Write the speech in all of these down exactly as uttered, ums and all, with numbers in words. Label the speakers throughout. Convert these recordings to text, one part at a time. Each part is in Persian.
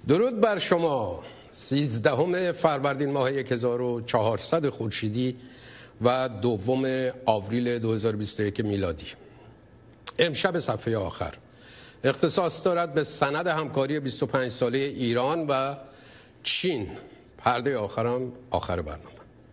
Speaker 1: درود بر شما. سیزدهم فروردین ماه هزار و چهارصد خورشیدی و دوم آوریل دو هزار و بیست و یک میلادی. امشب صفحه آخر اختصاص دارد به سند همکاری بیست و پنج ساله ایران و چین. پرده آخرم آخر برنامه.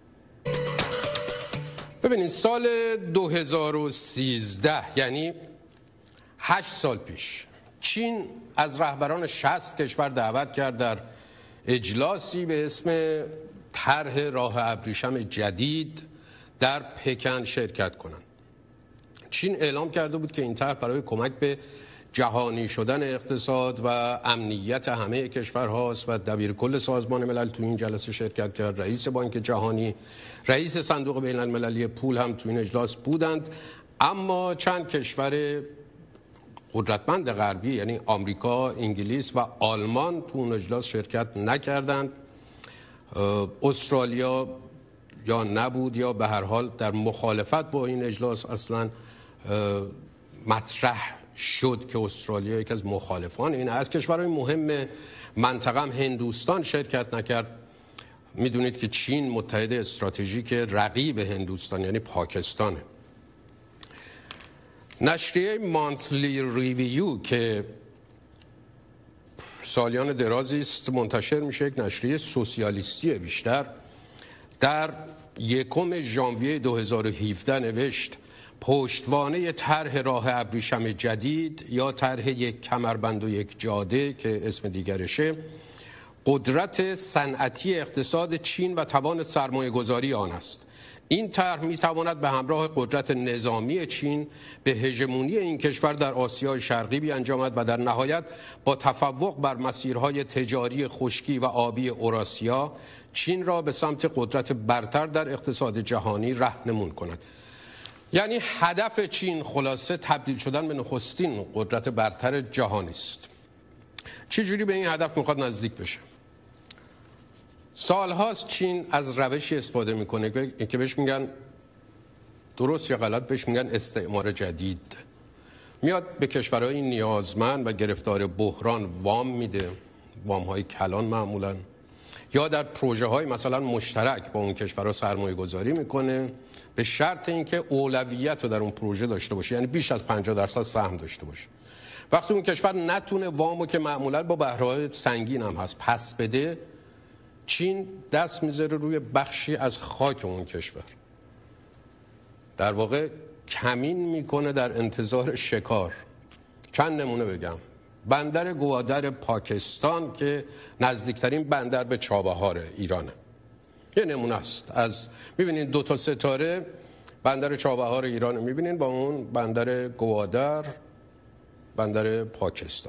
Speaker 1: ببینید، سال دو هزار و سیزده یعنی هشت سال پیش چین از رهبران شصت کشور دعوت کرد در اجلاسی به اسم طرح راه ابریشم جدید در پکن شرکت کنند. چین اعلام کرده بود که این طرح برای کمک به جهانی شدن اقتصاد و امنیت همه کشورهاست و دبیرکل سازمان ملل تو این جلسه شرکت کرد. رئیس بانک جهانی، رئیس صندوق بین المللی پول هم تو این اجلاس بودند. اما چند کشور قدرتمند غربی یعنی آمریکا، انگلیس و آلمان تو اون اجلاس شرکت نکردند. استرالیا یا نبود یا به هر حال در مخالفت با این اجلاس اصلا مطرح شد که استرالیا یکی از مخالفان این. از کشورهای مهم منطقه هم هندوستان شرکت نکرد. میدونید که چین متحد استراتژیک رقیب هندوستان یعنی پاکستانه. نشریه مانثلی ریویو که سالیان درازی است منتشر میشه، یک نشریه سوسیالیستی بیشتر، در یکم ژانویه دو هزار و هفده نوشت پشتوانه طرح راه ابریشم جدید یا طرح یک کمربند و یک جاده که اسم دیگرشه، قدرت صنعتی اقتصاد چین و توان سرمایه گذاری آن است. این طرح می تواند به همراه قدرت نظامی چین به هژمونی این کشور در آسیای شرقی بیانجامد و در نهایت با تفوق بر مسیرهای تجاری خشکی و آبی اوراسیا چین را به سمت قدرت برتر در اقتصاد جهانی راهنمون کند. یعنی هدف چین خلاصه تبدیل شدن به نخستین قدرت برتر جهانی است. چجوری به این هدف میخواد نزدیک بشه؟ سالهاست چین از روشی استفاده میکنه که بهش میگن، درست یا غلط بهش میگن استعمار جدید. میاد به کشورهای نیازمند و گرفتار بحران وام میده، وام های کلان معمولا، یا در پروژه های مثلا مشترک با اون کشورها سرمایه گذاری میکنه به شرط اینکه اولویت رو در اون پروژه داشته باشه، یعنی بیش از پنجاه درصد سهم داشته باشه. وقتی اون کشور نتونه وامو که معمولا با بهره‌های سنگین هم هست پس بده، چین دست میذاره روی بخشی از خاک اون کشور، در واقع کمین میکنه در انتظار شکار. چند نمونه بگم. بندر گوادر پاکستان که نزدیکترین بندر به چابهار ایرانه، یه نمونه است از، میبینین دو تا ستاره بندر چابهار ایران میبینین با اون بندر گوادر بندر پاکستان.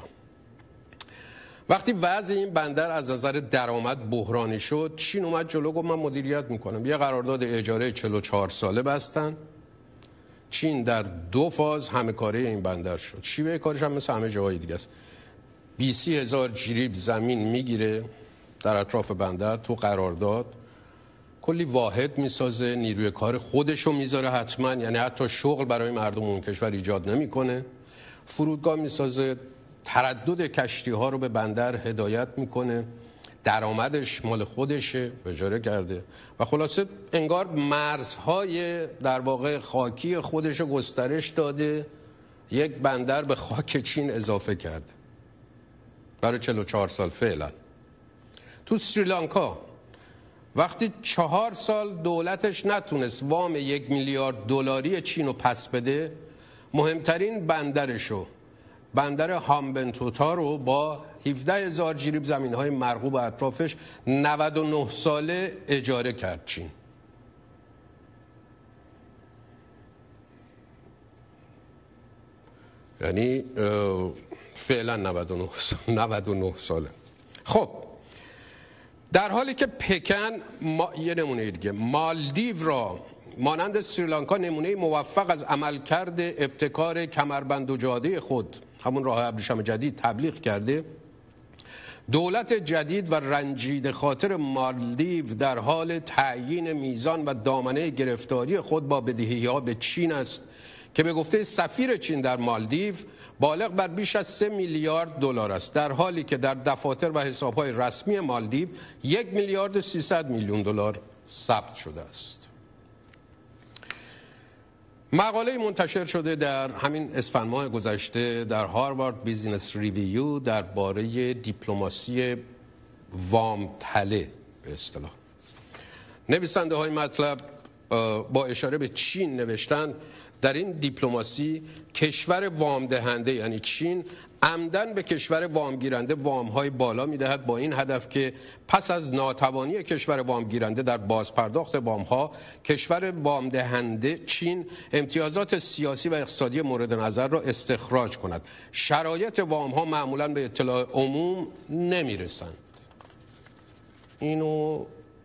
Speaker 1: وقتی وضع این بندر از نظر درآمد بحرانی شد، چین اومد جلو گفت من مدیریت میکنم. یه قرارداد اجاره چهل و چهار ساله بستن. چین در دو فاز همه کاره این بندر شد. شیوه کارش هم مثل همه جاهای دیگه است. بیست هزار جریب زمین میگیره در اطراف بندر تو قرارداد، کلی واحد میسازه، نیروی کار خودشو میذاره حتما، یعنی حتی شغل برای مردم اون کشور ایجاد نمیکنه. فرودگاه میسازه، تردد کشتی ها رو به بندر هدایت میکنه، درآمدش مال خودشه، اجاره کرده و خلاصه انگار مرزهای در واقع خاکی خودش رو گسترش داده، یک بندر به خاک چین اضافه کرده برای چهل و چهار سال فعلا. تو سریلانکا وقتی چهار سال دولتش نتونست وام یک میلیارد دلاری چین رو پس بده، مهمترین بندرشو، بندر هامبنتوتا رو با هفده هزار جریب زمین‌های مرغوب اطرافش نود و نه ساله اجاره کرد چین. یعنی فعلا نود و نه ساله. خب در حالی که پکن ما... یه نمونه دیگه، مالدیو را مانند سریلانکا نمونه موفق از عملکرد ابتکار کمربند و جاده خود، همون راه ابریشم جدید، تبلیغ کرده، دولت جدید و رنجیده خاطر مالدیو در حال تعیین میزان و دامنه گرفتاری خود با بدهی‌ها به چین است که به گفته سفیر چین در مالدیو بالغ بر بیش از سه میلیارد دلار است، در حالی که در دفاتر و حساب‌های رسمی مالدیو یک میلیارد و سیصد میلیون دلار ثبت شده است. مقاله منتشر شده در همین اسفند ماه گذشته در هاروارد بیزینس ریویو درباره دیپلماسی وام تله به اصطلاح. نویسنده های مطلب با اشاره به چین نوشتند در این دیپلماسی کشور وام دهنده یعنی چین عمدن به کشور وام گیرنده وام های بالا میدهد با این هدف که پس از ناتوانی کشور وام گیرنده در بازپرداخت وام ها، کشور وام دهنده چین امتیازات سیاسی و اقتصادی مورد نظر را استخراج کند. شرایط وام ها معمولا به اطلاع عموم نمیرسند. اینو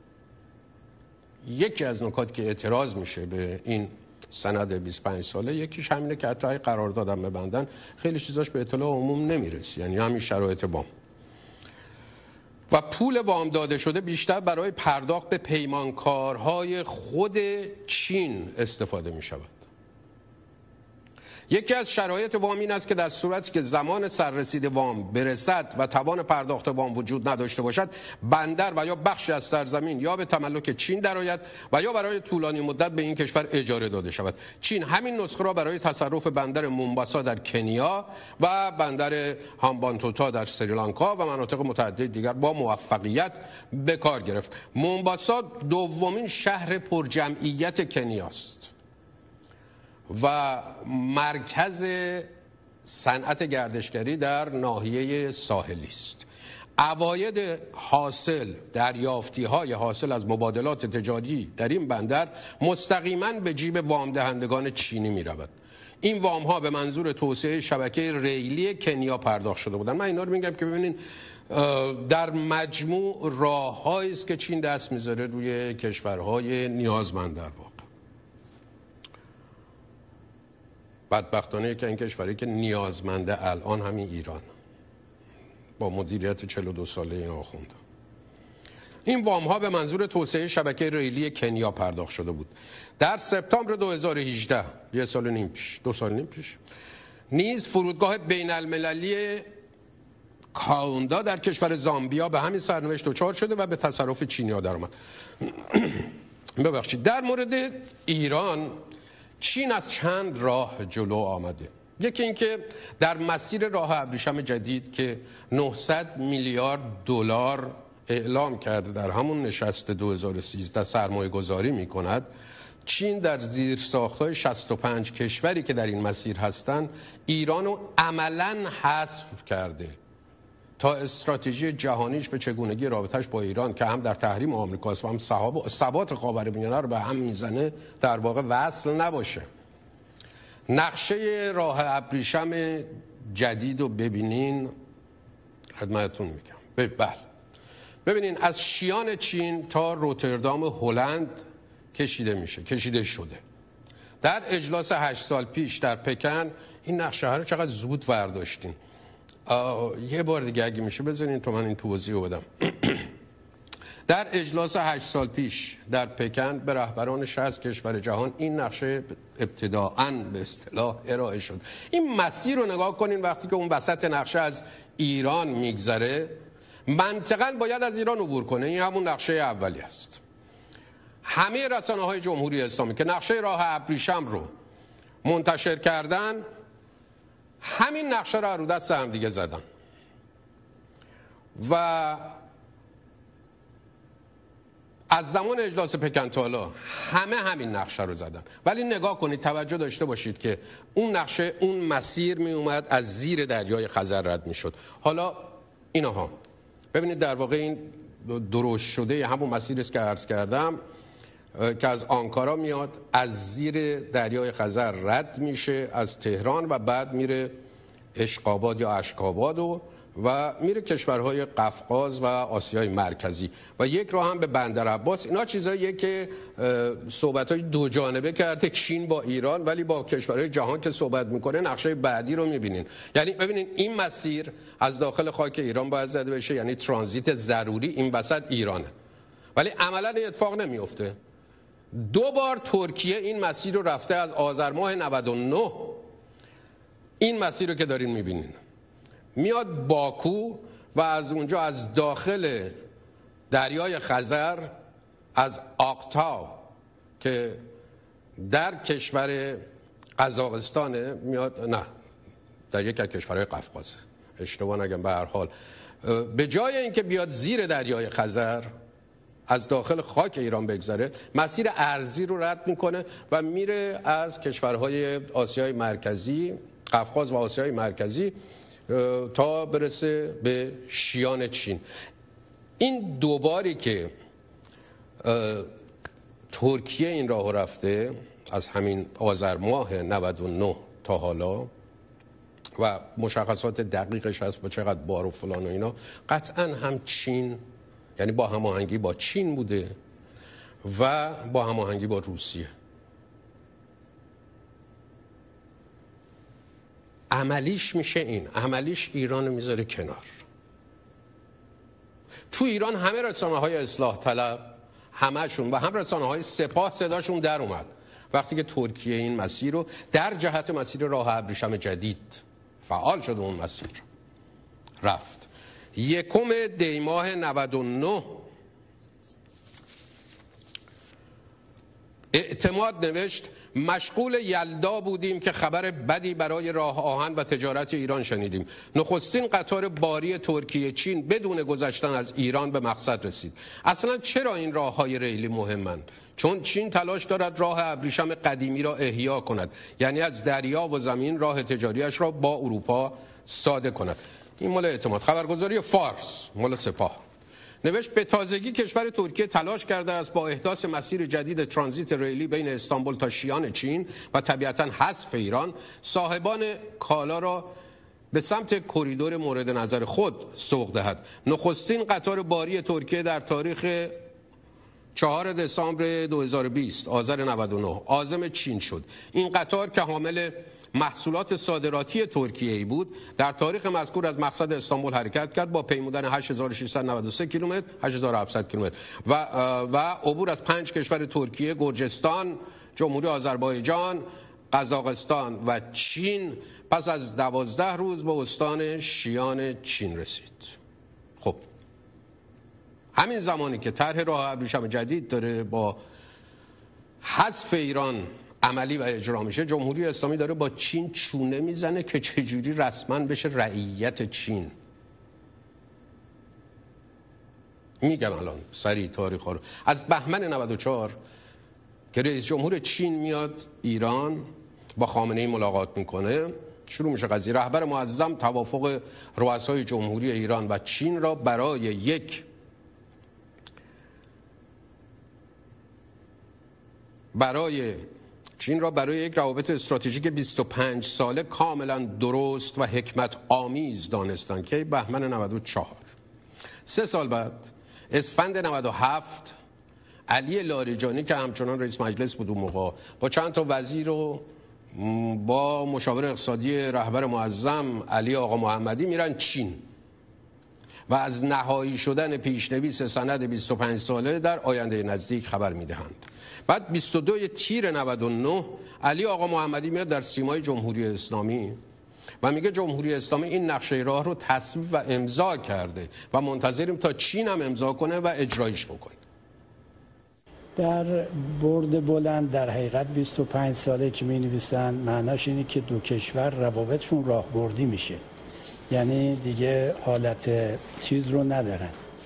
Speaker 1: یکی از نکات که اعتراض میشه به این سند بیست و پنج ساله یکیش همینه که حتی قرارداد هم ببندن خیلی چیزاش به اطلاع عموم نمیرسه، یعنی همین شرایط وام و پول وام داده شده بیشتر برای پرداخت به پیمانکارهای خود چین استفاده می شود. یکی از شرایط وام این است که در صورتی که زمان سررسید وام برسد و توان پرداخت وام وجود نداشته باشد، بندر و یا بخشی از سرزمین یا به تملک چین درآید و یا برای طولانی مدت به این کشور اجاره داده شود. چین همین نسخه را برای تصرف بندر مومباسا در کنیا و بندر هامبانتوتا در سریلانکا و مناطق متعدد دیگر با موفقیت به کار گرفت. مومباسا دومین شهر پرجمعیت کنیاست و مرکز صنعت گردشگری در ناحیه ساحلی است. عواید حاصل دریافتی های حاصل از مبادلات تجاری در این بندر مستقیما به جیب وام دهندگان چینی می رود. این وام ها به منظور توسعه شبکه ریلی کنیا پرداخت شده بودند. من اینا رو میگم که ببینید در مجموع راههایی است که چین دست میذاره روی کشورهای نیازمند در واقع. بدبختانه که این کشوری که نیازمنده الان همین ایران با مدیریت چهل و دو ساله این آخونده. این وام ها به منظور توسعه شبکه ریلی کنیا پرداخت شده بود. در سپتامبر دو هزار و هجده، یه سال نیم پیش، دو سال نیم پیش، نیز فرودگاه بین المللی کاوندا در کشور زامبیا به همین سرنوشت دچار شده و به تصرف چینی‌ها درآمد. ببخشید. در مورد ایران چین از چند راه جلو آمده. یکی اینکه در مسیر راه ابریشم جدید که نهصد میلیارد دلار اعلام کرده در همون نشست دو هزار و سیزده سرمایه گذاری می کند، چین در زیر ساختای شصت و پنج کشوری که در این مسیر هستند ایران رو عملاً حذف کرده تا استراتژی جهانیش به چگونگی رابطش با ایران که هم در تحریم آمریکاست و هم ثبات خاورمیانه رو به هم میزنه در واقع وصل نباشه. نقشه راه ابریشم جدید رو ببینین، خدمتتون میگم. بله ببینین از شیان چین تا روتردام هلند کشیده میشه، کشیده شده. در اجلاس هشت سال پیش در پکن این نقشه ها رو چقدر زود برداشتین. یه بار دیگه اگه میشه بذارین تو من این توضیح رو بدم. در اجلاس هشت سال پیش در پکن به رهبران شصت کشور جهان این نقشه ابتداءً به اصطلاح ارائه شد. این مسیر رو نگاه کنین، وقتی که اون وسط نقشه از ایران میگذره منطقاً باید از ایران عبور کنه. این همون نقشه اولی است. همه رسانه های جمهوری اسلامی که نقشه راه ابریشم رو منتشر کردن همین نقشه رو رو دست هم دیگه زدن و از زمان اجلاس پکن تا حالا همه همین نقشه رو زدن. ولی نگاه کنید، توجه داشته باشید که اون نقشه، اون مسیر می اومد از زیر دریای خزر رد می شد. حالا اینها ببینید در واقع این درشت شده همون مسیر است که عرض کردم که از آنکارا میاد، از زیر دریای خزر رد میشه از تهران و بعد میره اشقاباد یا اشکاباد و و میره کشورهای قفقاز و آسیای مرکزی و یک راه هم به بندر عباس. اینا چیزاییه که صحبت‌های دو جانبه کرده چین با ایران، ولی با کشورهای جهان که صحبت میکنه نقشه بعدی رو میبینین. یعنی ببینین این مسیر از داخل خاک ایران باید زده بشه، یعنی ترانزیت ضروری این وسط ایرانه، ولی عملا اتفاق نمیفته. دو بار ترکیه این مسیر رو رفته. از آذر ماه نود و نه این مسیر رو که دارین میبینین میاد باکو و از اونجا از داخل دریای خزر، از آقتا که در کشور قزاقستانه میاد، نه در یک از کشورهای قفقاز، اشتباه نگم، به هر حال به جای اینکه بیاد زیر دریای خزر از داخل خاک ایران بگذره، مسیر ارضی رو رد میکنه و میره از کشورهای آسیای مرکزی، قفقاز و آسیای مرکزی تا برسه به شیان چین. این دوباری که ترکیه این راه رفته از همین آذر ماه نود و نه تا حالا و مشخصات دقیقش هست با چقدر بار و فلان و اینا، قطعا هم چین، یعنی با هماهنگی با چین بوده و با هماهنگی با روسیه. عملیش میشه این، عملیش ایران رو میذاره کنار. تو ایران همه رسانه های اصلاح طلب همهشون و هم رسانه های سپاه صداشون در اومد وقتی که ترکیه این مسیر رو در جهت مسیر راه ابریشم جدید فعال شد، اون مسیر رفت. یکم دی ماه نود و نه اعتماد نوشت مشغول یلدا بودیم که خبر بدی برای راه آهن و تجارت ایران شنیدیم. نخستین قطار باری ترکیه چین بدون گذشتن از ایران به مقصد رسید. اصلا چرا این راههای ریلی مهمند؟ چون چین تلاش دارد راه ابریشم قدیمی را احیا کند، یعنی از دریا و زمین راه تجاریش را با اروپا ساده کند. این مال اعتماد. خبرگزاری فارس مال سپاه نوشت به تازگی کشور ترکیه تلاش کرده است با احداث مسیر جدید ترانزیت ریلی بین استانبول تا شیان چین و طبیعتاً حذف ایران، صاحبان کالا را به سمت کریدور مورد نظر خود سوق دهد. نخستین قطار باری ترکیه در تاریخ چهارم دسامبر دو هزار و بیست آذر نود و نه عازم چین شد. این قطار که حامل محصولات صادراتی ترکیه‌ای بود در تاریخ مذکور از مقصد استانبول حرکت کرد با پیمودن هشت هزار و ششصد و نود و سه کیلومتر هشت هزار و هفتصد کیلومتر و و عبور از پنج کشور ترکیه، گرجستان، جمهوری آذربایجان، قزاقستان و چین پس از دوازده روز به استان شیان چین رسید. خب همین زمانی که طرح راه ابریشم جدید داره با حذف ایران عملی و اجرا میشه، جمهوری اسلامی داره با چین چونه میزنه که چجوری رسما بشه رعیت چین. میگم الان سریع تاریخ رو. از بهمن نود و چهار که رئیس جمهور چین میاد ایران با خامنه‌ای ملاقات میکنه، شروع میشه قضیه. رهبر معظم توافق رؤسای جمهوری ایران و چین را برای یک برای چین را برای یک روابط استراتژیک بیست و پنج ساله کاملا درست و حکمت آمیز دانستند که بهمن نود و چهار. سه سال بعد اسفند نود و هفت علی لاریجانی که همچنان رئیس مجلس بود اون موقع با چند تا وزیر و با مشاور اقتصادی رهبر معظم علی آقا محمدی میرن چین و از نهایی شدن پیشنویس سند بیست و پنج ساله در آینده نزدیک خبر میدهند. بعد بیست و دو تیر نود و نه علی آقا محمدی میاد در سیمای جمهوری اسلامی و میگه جمهوری اسلامی این نقشه راه رو تصویب و امضا کرده و منتظریم تا چین هم امضا کنه و اجرایش بکنه.
Speaker 2: در برد بلند در حقیقت بیست و پنج ساله که می نویسن معناش اینه که دو کشور روابطشون راهبردی میشه، یعنی دیگه حالت چیز رو ندارن،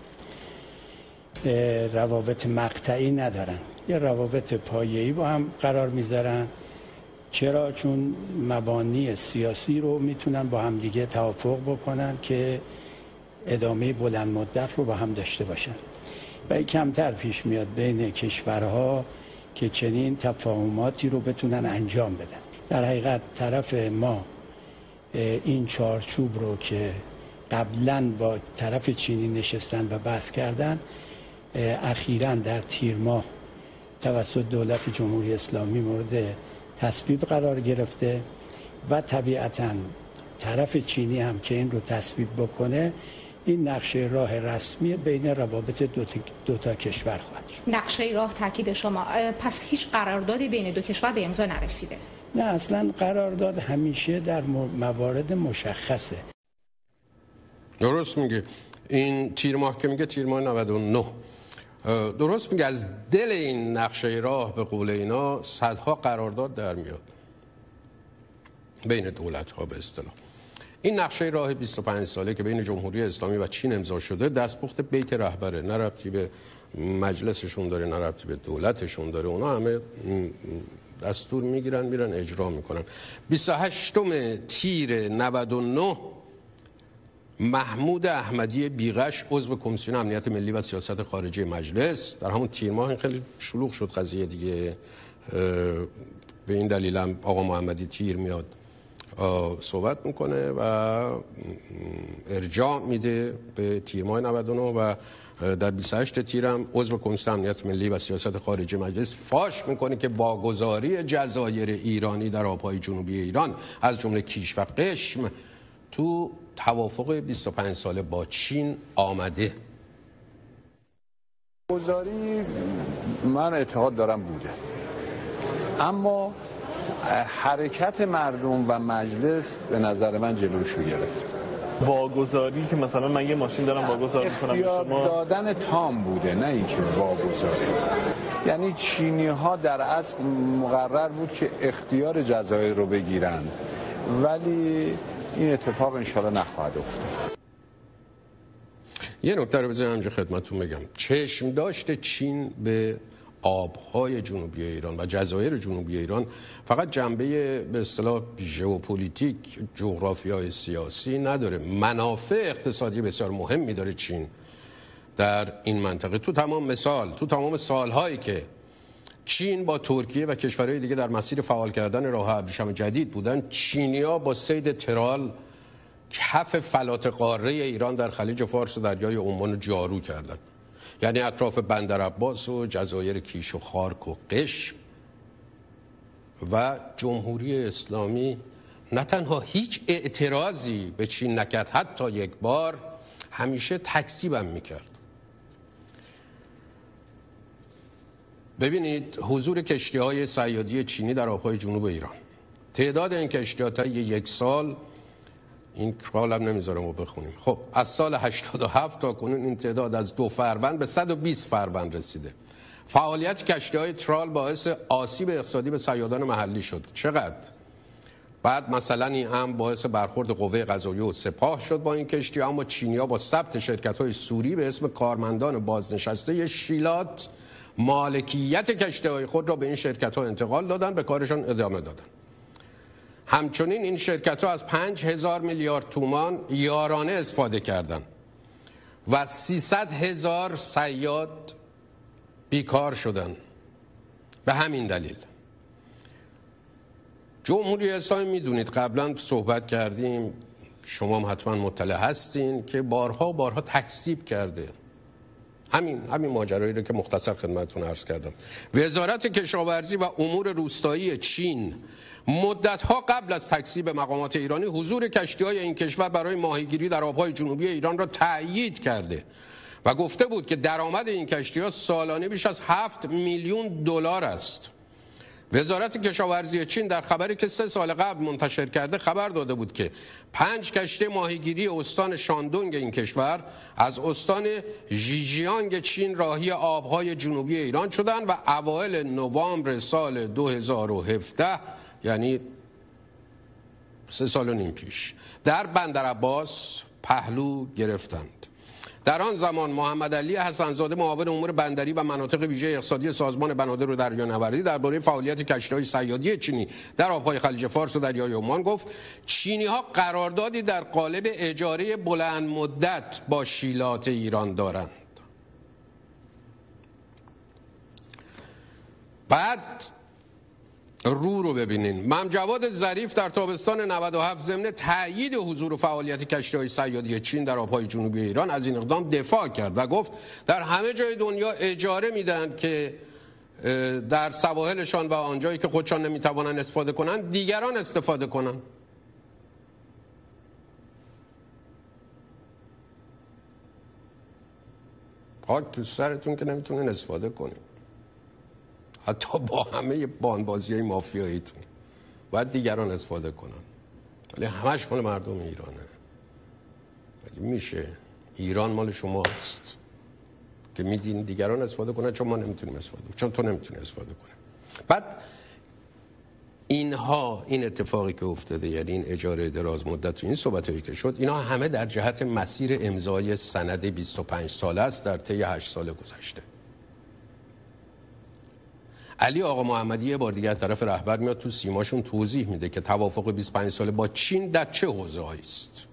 Speaker 2: روابط مقطعی ندارن، یه روابط پایه‌ای با هم قرار میذارن. چرا؟ چون مبانی سیاسی رو میتونن با هم دیگه توافق بکنن که ادامه بلند مدت رو با هم داشته باشن و کمتر پیش میاد بین کشورها که چنین تفاهماتی رو بتونن انجام بدن. در حقیقت طرف ما این چارچوب رو که قبلا با طرف چینی نشستن و بحث کردن، اخیراً در تیر ماه توسط دولت جمهوری اسلامی مورد تصویب قرار گرفته و طبیعتاً طرف چینی هم که این رو تصویب بکنه این نقشه راه رسمی بین روابط دو تا, دو تا کشور خواهد شد.
Speaker 3: نقشه راه تاکید شما، پس هیچ قراردادی بین دو کشور به امضا نرسیده؟
Speaker 2: نه، اصلا قرارداد همیشه در موارد مشخصه.
Speaker 1: درست میگه. این تیر ماه که میگه تیر ماه نود و نه، درست میگه. از دل این نقشه راه به قول اینا صدها قرارداد در میاد بین دولت ها به اصطلاح. این نقشه راه بیست و پنج ساله که بین جمهوری اسلامی و چین امضا شده دستپخت بیت رهبره، نه ربطی به مجلسشون داره، نه ربطی به دولتشون داره. اونا همه دستور میگیرن میرن اجرا میکنن. بیست و هشتم تیر نود و نه محمود احمدی بیغش عضو کمیسیون امنیت ملی و سیاست خارجی مجلس، در همون تیر ماه این خیلی شلوغ شد قضیه دیگه، به این دلیل هم آقا محمدی تیر میاد صحبت میکنه و ارجاع میده به تیر ماه نود و نه و در بیست و هشت تیر هم عضو کمیسیون امنیت ملی و سیاست خارجی مجلس فاش میکنه که واگذاری جزایر ایرانی در آبهای جنوبی ایران از جمله کیش و قشم تو توافق بیست و پنج ساله با چین آمده.
Speaker 4: گذاری من اعتقاد دارم بوده، اما حرکت مردم و مجلس به نظر من جلوشو گرفت.
Speaker 5: واگذاری که مثلا من یه ماشین دارم واگذار میکنم به شما،
Speaker 4: اختیار دادن تام بوده، نه اینکه واگذاری. یعنی چینی ها در اصل مقرر بود که اختیار جزایر رو بگیرن، ولی این اتفاق انشاءالله نخواهد افتاد.
Speaker 1: یه نکته رو بذارم اینجا خدمتتون بگم. چشم داشت چین به آبهای جنوبی ایران و جزایر جنوبی ایران فقط جنبه به اصطلاح ژئوپلیتیک، جغرافیای سیاسی نداره، منافع اقتصادی بسیار مهمی داره چین در این منطقه. تو تمام مثال تو تمام سالهایی که چین با ترکیه و کشورهای دیگه در مسیر فعال کردن راه ابریشم جدید بودن، چینی‌ها با صید ترال کف فلات قاره ایران در خلیج فارس و دریای عمان رو جارو کردن. یعنی اطراف بندر عباس و جزایر کیش و خارک و قشم. و جمهوری اسلامی نه تنها هیچ اعتراضی به چین نکرد، حتی یک بار، همیشه تکذیبم میکرد. ببینید حضور کشتی‌های صیادی چینی در آبهای جنوب ایران، تعداد این کشتی‌ها تا یک سال، این کالم نمیذارم رو بخونیم، خب از سال هشتاد و هفت تا کنون این تعداد از دو فروند به صد و بیست فروند رسیده. فعالیت کشتی‌های ترال باعث آسیب اقتصادی به صیادان محلی شد. چقدر؟ بعد مثلا این هم باعث برخورد قوه قضاییه و سپاه شد با این کشتی، اما چینی‌ها با ثبت شرکت‌های سوری به اسم کارمندان بازنشسته شیلات مالکیت کشتی‌های خود را به این شرکت‌ها انتقال دادن، به کارشان ادامه دادن. همچنین این شرکت‌ها از پنج هزار میلیارد تومان یارانه استفاده کردند و سیصد هزار صیاد بیکار شدند. به همین دلیل جمهوری اسلامی، میدونید قبلا صحبت کردیم، شما هم حتما مطلع هستین که بارها بارها تکذیب کرده همین همین ماجرایی رو که مختصر خدمتتون عرض کردم. وزارت کشاورزی و امور روستایی چین مدت‌ها قبل از تکذیب مقامات ایرانی حضور کشتی‌های این کشور برای ماهیگیری در آب‌های جنوبی ایران را تأیید کرده و گفته بود که درآمد این کشتی‌ها سالانه بیش از هفت میلیون دلار است. وزارت کشاورزی چین در خبری که سه سال قبل منتشر کرده خبر داده بود که پنج کشتی ماهیگیری استان شاندونگ این کشور از استان ژیجیانگ چین راهی آبهای جنوبی ایران شدند و اوایل نوامبر سال دو هزار و هفده، یعنی سه سال و نیم پیش، در بندر عباس پهلو گرفتند. در آن زمان محمد علی حسن‌زاده معاون امور بندری و مناطق ویژه اقتصادی سازمان بنادر و دریانوردی درباره فعالیت کشتی‌های صیادی چینی در آب‌های خلیج فارس و دریای عمان گفت چینی‌ها قراردادی در قالب اجاره بلند مدت با شیلات ایران دارند. بعد رو رو ببینین. مم جواد ظریف در تابستان نود و هفت ضمن تأیید حضور و فعالیت کشتی‌های صیادی چین در آب‌های جنوبی ایران از این اقدام دفاع کرد و گفت در همه جای دنیا اجاره میدن که در سواحلشان و آنجایی که خودشان نمیتوانند استفاده کنند دیگران استفاده کنند. خاک تو سرتون که نمیتونین استفاده کنین، حتی با همه بانبازی های مافیاییتون باید دیگران استفاده کنن، ولی همش مال مردم ایرانه. ولی میشه ایران مال شما هست که میدین دیگران استفاده کنن، چون ما نمیتونیم استفاده کنیم، چون تو نمیتونی استفاده کنی. بعد اینها، این اتفاقی که افتاده، یعنی این اجاره دراز مدت و این صحبتایی که شد، اینا همه در جهت مسیر امضای سند بیست و پنج ساله است در طی هشت سال گذشته. علی آقا محمدی یه بار دیگه از طرف رهبر میاد تو سیماشون توضیح میده که توافق بیست و پنج ساله با چین در چه حوزه‌هایی است.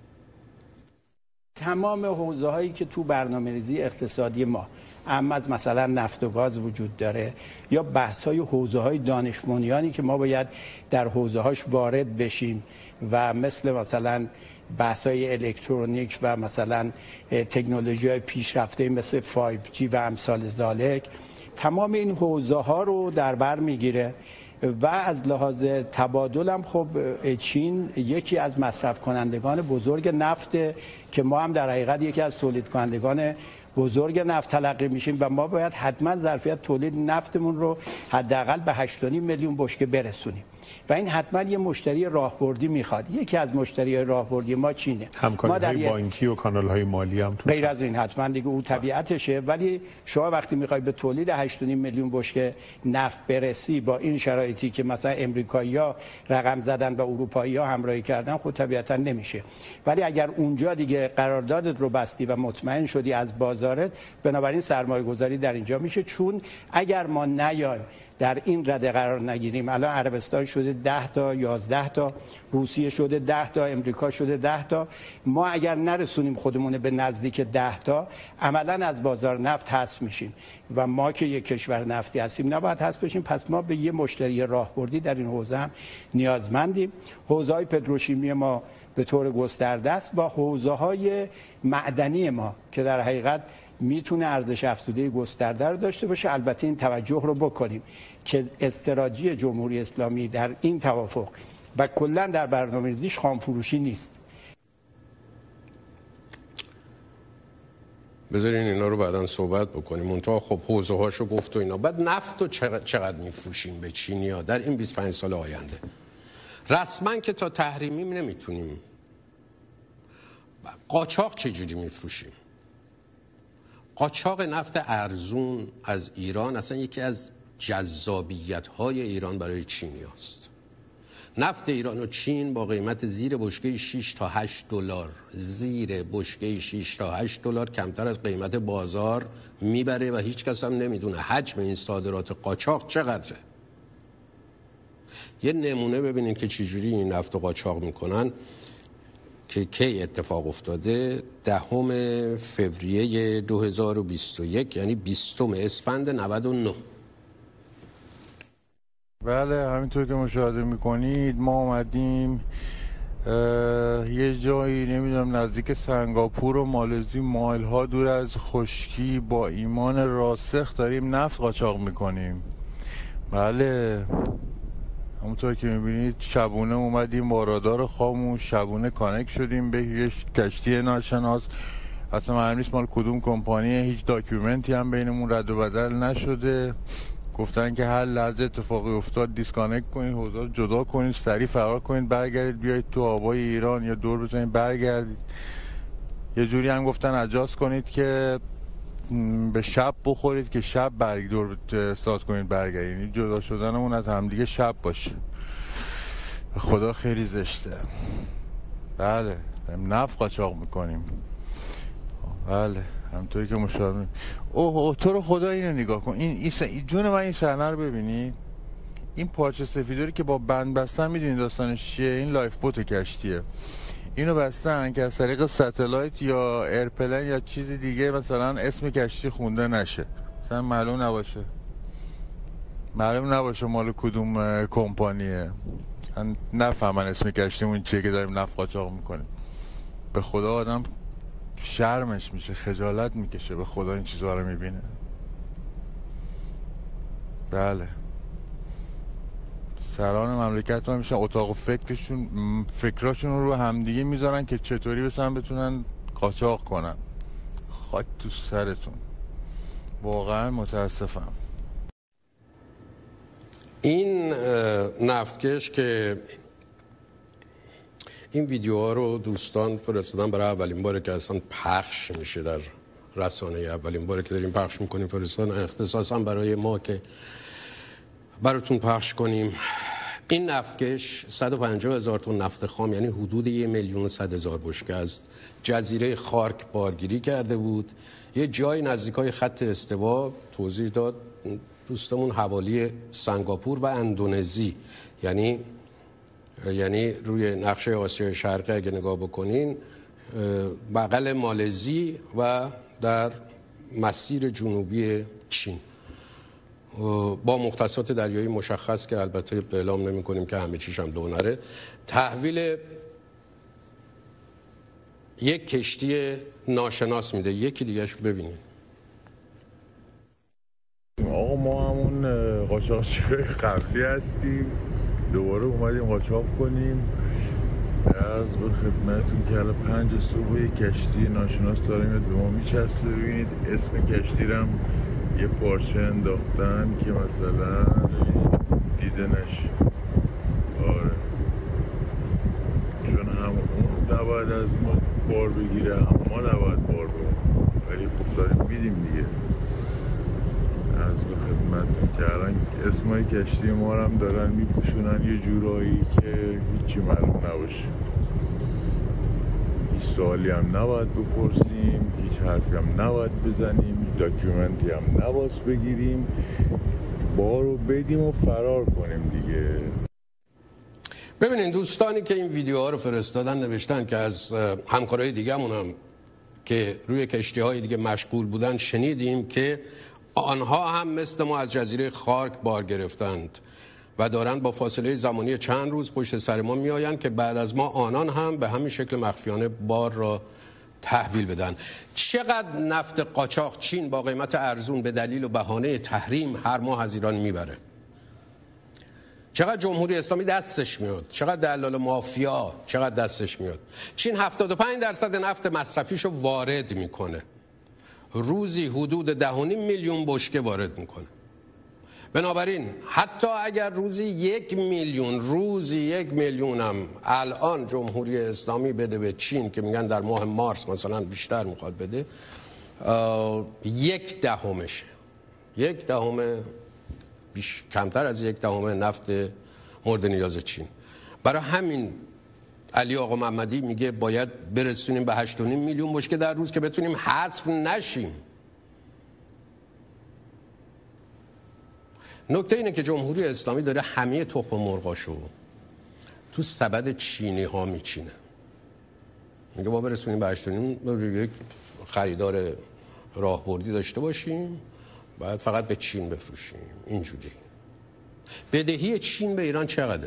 Speaker 2: تمام حوزه‌هایی که تو برنامه‌ریزی اقتصادی ما، اما از مثلا نفت و گاز وجود داره، یا بحث‌های حوزه‌های دانش بنیانی که ما باید در حوزه‌هاش وارد بشیم و مثل مثلا بحث‌های الکترونیک و مثلا تکنولوژی‌های پیشرفته مثل فایو جی و امثال ذالک، تمام این حوزه‌ها رو در بر میگیره. و از لحاظ تبادل هم خب چین یکی از مصرف کنندگان بزرگ نفته که ما هم در حقیقت یکی از تولید کنندگان بزرگ نفت تلقی میشیم و ما باید حتما ظرفیت تولید نفتمون رو حداقل به هشت و نیم میلیون بشکه برسونیم و این حتما یه مشتری راهبردی میخواد. یکی از مشتری راهبردی ما چینه.
Speaker 6: همکاری‌های بانکی و کانال‌های مالی هم تو
Speaker 2: غیر از این حتما دیگه او طبیعتشه، ولی شما وقتی میخوای به تولید هشت و نیم میلیون بشکه نفت برسی با این شرایطی که مثلا امریکایی‌ها رقم زدن و اروپایی‌ها همراهی کردن، خود طبیعتا نمیشه. ولی اگر اونجا دیگه قراردادت رو بستی و مطمئن شدی از بازارت، بنابراین سرمایه‌گذاری در اینجا میشه. چون اگر ما نیایم در این رده قرار نگیریم، الان عربستان شده ده تا یازده تا، روسیه شده ده تا، امریکا شده ده تا، ما اگر نرسونیم خودمون به نزدیک ده تا، عملا از بازار نفت حذف میشیم و ما که یک کشور نفتی هستیم نباید حذف بشیم. پس ما به یه مشتری راهبردی در این حوزه هم نیازمندیم. حوزه‌های پتروشیمی ما به طور گسترده است با حوزه‌های معدنی ما که در حقیقت میتونه ارزش افزوده گسترده رو داشته باشه. البته این توجه رو بکنیم که استراتژی جمهوری اسلامی در این توافق و کلا در برنامه‌ریزیش خامفروشی نیست.
Speaker 1: بذارین اینا رو بعداً صحبت بکنیم. منتها خب حوزه هاشو گفت و اینا. بعد نفت رو چقدر, چقدر میفروشیم به چینی‌ها در این بیست و پنج سال آینده؟ رسما که تا تحریمی نمیتونیم. قاچاق چجوری میفروشیم؟ قاچاق نفت ارزون از ایران اصلا یکی از جذابیت‌های ایران برای چینی هست. نفت ایران و چین با قیمت زیر بشکه شش تا هشت دلار، زیر بشکه شش تا هشت دلار کمتر از قیمت بازار میبره و هیچ کس هم نمیدونه حجم این صادرات قاچاق چقدره. یه نمونه ببینید که چجوری این نفت قاچاق میکنن که کی اتفاق افتاده. دهم فوریه دو هزار و بیست و یک، یعنی بیستم اسفند نود و نه.
Speaker 7: بله همینطور که مشاهده میکنید ما اومدیم یه جایی نمیدونم نزدیک سنگاپور و مالزی، مایل ها دور از خشکی، با ایمان راسخ داریم نفت قاچاق میکنیم. بله همونطور که میبینید شبونه اومدیم با رادار خاموش، شبونه کانک شدیم به یه کشتی ناشناس. اصلا معلوم نیست مال کدوم کمپانیه، هیچ داکیومنتی هم بینمون رد و بدل نشده. گفتن که هر لحظه اتفاقی افتاد دیسکانکت کنید، حوزه رو جدا کنید، سریع فرار کنید، برگردید بیایید تو آبای ایران یا دور بزنید برگردید. یه جوری هم گفتن اجاز کنید که به شب بخورید که شب برگ دور استارت کنید برگردید. یعنی جدا شدنمون از همدیگه شب باشه. به خدا خیلی زشته. بله نفت قاچاق میکنیم. بله همونطوری که مشاهده. اوه اوه تو رو خدا اینو نگاه کن. این, این جون من این صحنه رو ببینی. این پارچه سفیدی که با بند بستن میدونید داستانش چیه؟ این لایف بوت کشتیه. اینو بستن که از طریق ستلایت یا ایرپلن یا چیز دیگه مثلا اسم کشتی خونده نشه، مثلا معلوم نباشه معلوم نباشه مال کدوم کمپانیه، نفهمن اسم کشتیمون چیه که داریم نفت قاچاق میکنیم. به خدا آدم شرمش میشه، خجالت میکشه به خدا این چیزها رو میبینه. بله سران مملکت ها میشن اتاق و فکرشون فکراشون رو همدیگه میذارن که چطوری بسن بتونن قاچاق کنن. خاک تو سرتون. واقعا متاسفم.
Speaker 1: این نفتکش که این ویدیوها رو دوستان فرستادن برای اولین باره که اصلا پخش میشه در رسانه، اولین باره که داریم پخش میکنیم فرستادن اختصاصا برای ما که براتون پخش کنیم. این نفتکش صد و پنجاه هزار تن نفت خام، یعنی حدود یک میلیون و صد هزار بشکه از جزیره خارک بارگیری کرده بود. یه جای نزدیکای خط استوا توضیح داد دوستمون، حوالی سنگاپور و اندونزی، یعنی یعنی روی نقشه آسیای شرقی اگه نگاه بکنین بغل مالزی و در مسیر جنوبی چین، با مختصات دریایی مشخص که البته اعلام نمی کنیم که همه چیش هم دونره، تحویل یک کشتی ناشناس میده. یکی دیگهش ببینید.
Speaker 7: آقا ما همون قاچاقچی‌های خفی هستیم، دوباره اومدیم قاچاق کنیم. عرض به خدمتتون که الان پنج صبح یک کشتی ناشناس داریم به ما میچسبه. ببینید اسم کشتی رو هم یه پارچه انداختن که مثلا دیده نشه. آره چون هم اون نباید از ما بار بگیره هم ما نباید بار بگیره، ولی خب داریم میدیم دیگه. از به خدمتتون که الان اسمای کشتی ما هم دارن میپوشونن یه جورایی که هیچی معلوم نباشه. هیچ سوالی هم نباید بپرسیم، هیچ حرفی هم نباید بزنیم، هیچ داکیومنتی هم نباید بگیریم، بارو بدیم و فرار کنیم دیگه.
Speaker 1: ببینین دوستانی که این ویدیوها رو فرستادن نوشتن که از همکارای دیگه‌مون هم که روی کشتی‌های دیگه مشغول بودن شنیدیم که آنها هم مثل ما از جزیره خارک بار گرفتند و دارند با فاصله زمانی چند روز پشت سر ما میآیند که بعد از ما آنان هم به همین شکل مخفیانه بار را تحویل بدن. چقدر نفت قاچاق چین با قیمت ارزون به دلیل و بهانه تحریم هر ماه از ایران میبره؟ چقدر جمهوری اسلامی دستش میاد؟ چقدر دلال مافیا چقدر دستش میاد؟ چین هفتاد و پنج درصد نفت مصرفیشو وارد میکنه، روزی حدود ده و نیم میلیون بشکه وارد میکنه. بنابراین حتی اگر روزی یک میلیون روزی یک میلیون هم الان جمهوری اسلامی بده به چین که میگن در ماه مارس مثلا بیشتر میخواد بده، یک دهمشه، یک دهم بیش کمتر از یک دهم نفت مورد نیاز چین. برای همین علی آقا محمدی میگه باید برسونیم به هشت و نیم میلیون بشکه در روز که بتونیم حذف نشیم. نکته اینه که جمهوری اسلامی داره همه تخم مرغاشو تو سبد چینی ها میچینه. میگه ما برسونیم به هشت و نیم، یک خریدار راهبردی داشته باشیم، باید فقط به چین بفروشیم. اینجوری بدهی چین به ایران چقدره؟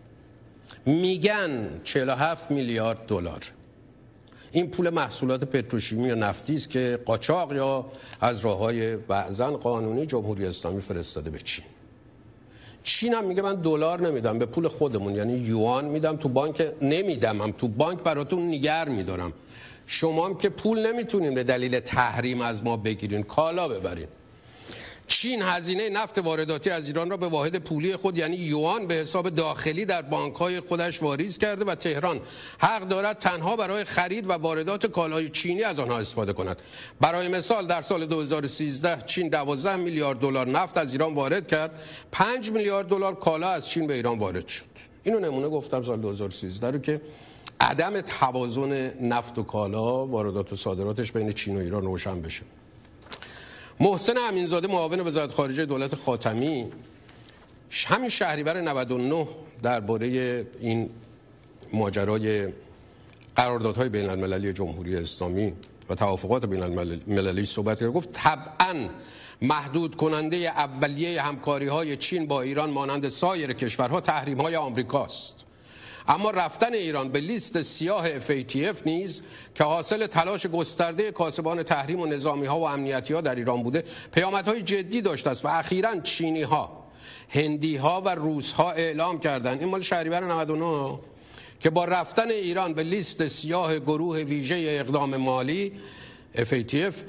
Speaker 1: میگن چهل و هفت میلیارد دلار. این پول محصولات پتروشیمی یا نفتی است که قاچاق یا از راه‌های بعضاً قانونی جمهوری اسلامی فرستاده به چین. چین هم میگه من دلار نمیدم، به پول خودمون یعنی یوان میدم تو بانک، نمیدم هم تو بانک براتون نگر میدارم. شما هم که پول نمیتونین به دلیل تحریم از ما بگیرین، کالا ببرین. چین هزینه نفت وارداتی از ایران را به واحد پولی خود یعنی یوان به حساب داخلی در بانک‌های خودش واریز کرده و تهران حق دارد تنها برای خرید و واردات کالای چینی از آنها استفاده کند. برای مثال در سال دو هزار و سیزده چین دوازده میلیارد دلار نفت از ایران وارد کرد، پنج میلیارد دلار کالا از چین به ایران وارد شد. اینو نمونه گفتم سال دو هزار و سیزده رو که عدم توازن نفت و کالا، واردات و صادراتش بین چین و ایران روشن بشه. محسن امینزاده معاون وزارت خارجه دولت خاتمی همین شهریور نود و نه درباره این ماجرای قراردادهای بین المللی جمهوری اسلامی و توافقات بین المللی صحبت کرد. گفت طبعاً محدود کننده اولیه همکاری های چین با ایران مانند سایر کشورها تحریم های آمریکاست، اما رفتن ایران به لیست سیاه اف ای تی اف نیز که حاصل تلاش گسترده کاسبان تحریم و نظامی ها و امنیتی ها در ایران بوده پیامدهای جدی داشته است و اخیراً چینی ها، هندی ها و روس ها اعلام کردند، این مال شهریور نود و نه، که با رفتن ایران به لیست سیاه گروه ویژه اقدام مالی اف ای تی اف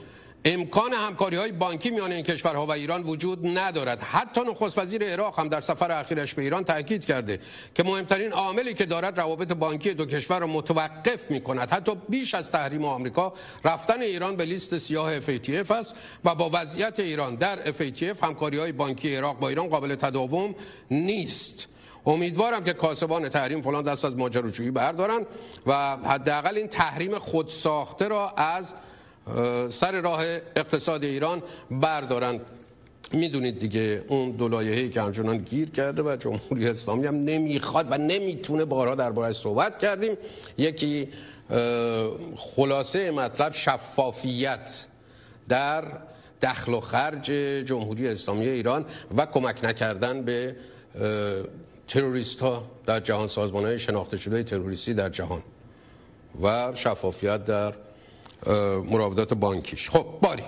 Speaker 1: امکان همکاری‌های بانکی میان این کشورها و ایران وجود ندارد. حتی نخست وزیر عراق هم در سفر اخیرش به ایران تاکید کرده که مهمترین عاملی که دارد روابط بانکی دو کشور را متوقف می‌کند. حتی بیش از تحریم آمریکا رفتن ایران به لیست سیاه اف ای تی اف است و با وضعیت ایران در اف ای تی اف همکاری‌های بانکی عراق با ایران قابل تداوم نیست. امیدوارم که کاسبان تحریم فلان دست از ماجراجویی بردارن و حداقل این تحریم خودساخته را از سر راه اقتصاد ایران بردارن. میدونید دیگه اون دو لایحه‌ای که همچنان گیر کرده و جمهوری اسلامی هم نمیخواد و نمیتونه، بارها درباره‌اش صحبت کردیم. یکی خلاصه مطلب شفافیت در دخل و خرج جمهوری اسلامی ایران و کمک نکردن به تروریست ها در جهان، سازمان های شناخته شده تروریستی در جهان و شفافیت در مراودات بانکیش. خب باری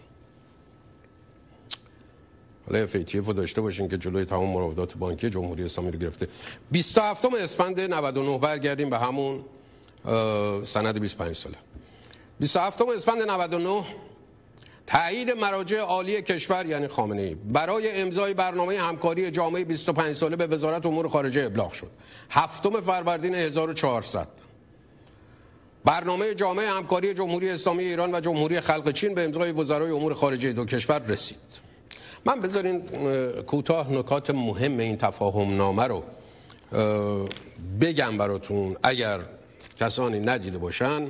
Speaker 1: حالا اف ای تی اف رو داشته باشین که جلوی تمام مراودات بانکی جمهوری اسلامی رو گرفته. بیست و هفتم اسفند نود و نه برگردیم به همون سند بیست و پنج ساله. بیست و هفتم اسفند نود و نه تایید مراجع عالی کشور یعنی خامنه‌ای برای امضای برنامه همکاری جامعه بیست و پنج ساله به وزارت امور خارجه ابلاغ شد. هفتم فروردین هزار و چهارصد برنامه جامعه همکاری جمهوری اسلامی ایران و جمهوری خلق چین به امضای وزرای امور خارجه دو کشور رسید. من بذارین کوتاه نکات مهم این تفاهم نامه رو بگم براتون اگر کسانی ندیده باشن.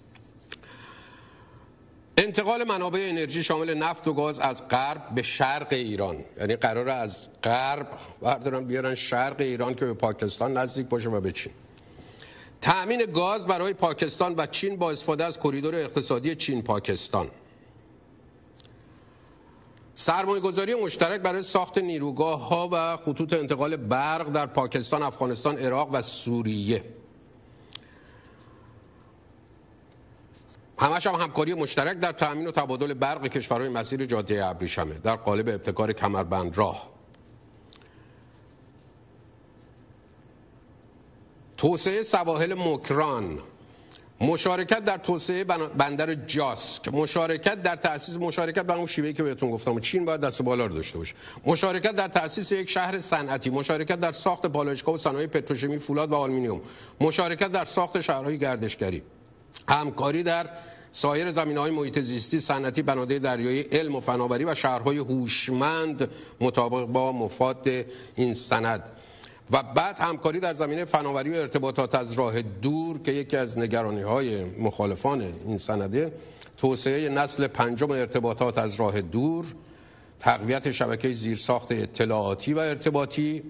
Speaker 1: انتقال منابع انرژی شامل نفت و گاز از غرب به شرق ایران، یعنی قراره از غرب بردارن بیارن شرق ایران که به پاکستان نزدیک باشه و به چین. تأمین گاز برای پاکستان و چین با استفاده از کریدور اقتصادی چین پاکستان. سرمایه‌گذاری مشترک برای ساخت نیروگاه‌ها و خطوط انتقال برق در پاکستان، افغانستان، عراق و سوریه. همش هم همکاری مشترک در تأمین و تبادل برق کشورهای مسیر جاده ابریشمه در قالب ابتکار کمربند راه. توسعه سواحل مکران، مشارکت در توسعه بندر جاسک، مشارکت در تأسیس مشارکت به اون شیوهی که بهتون گفتم چین باید دست بالا رو داشته باشه. مشارکت در تأسیس یک شهر صنعتی، مشارکت در ساخت پالایشگاه و صنایع پتروشیمی، فولاد و آلومینیوم، مشارکت در ساخت شهرهای گردشگری، همکاری در سایر زمینه‌های محیط زیستی، صنعتی، بنادر دریایی، علم و فناوری و شهرهای هوشمند مطابق با مفاد این سند. و بعد همکاری در زمینه فناوری و ارتباطات از راه دور که یکی از نگرانی‌های مخالفان این سنده، توسعه نسل پنجم ارتباطات از راه دور، تقویت شبکه زیرساخت اطلاعاتی و ارتباطی،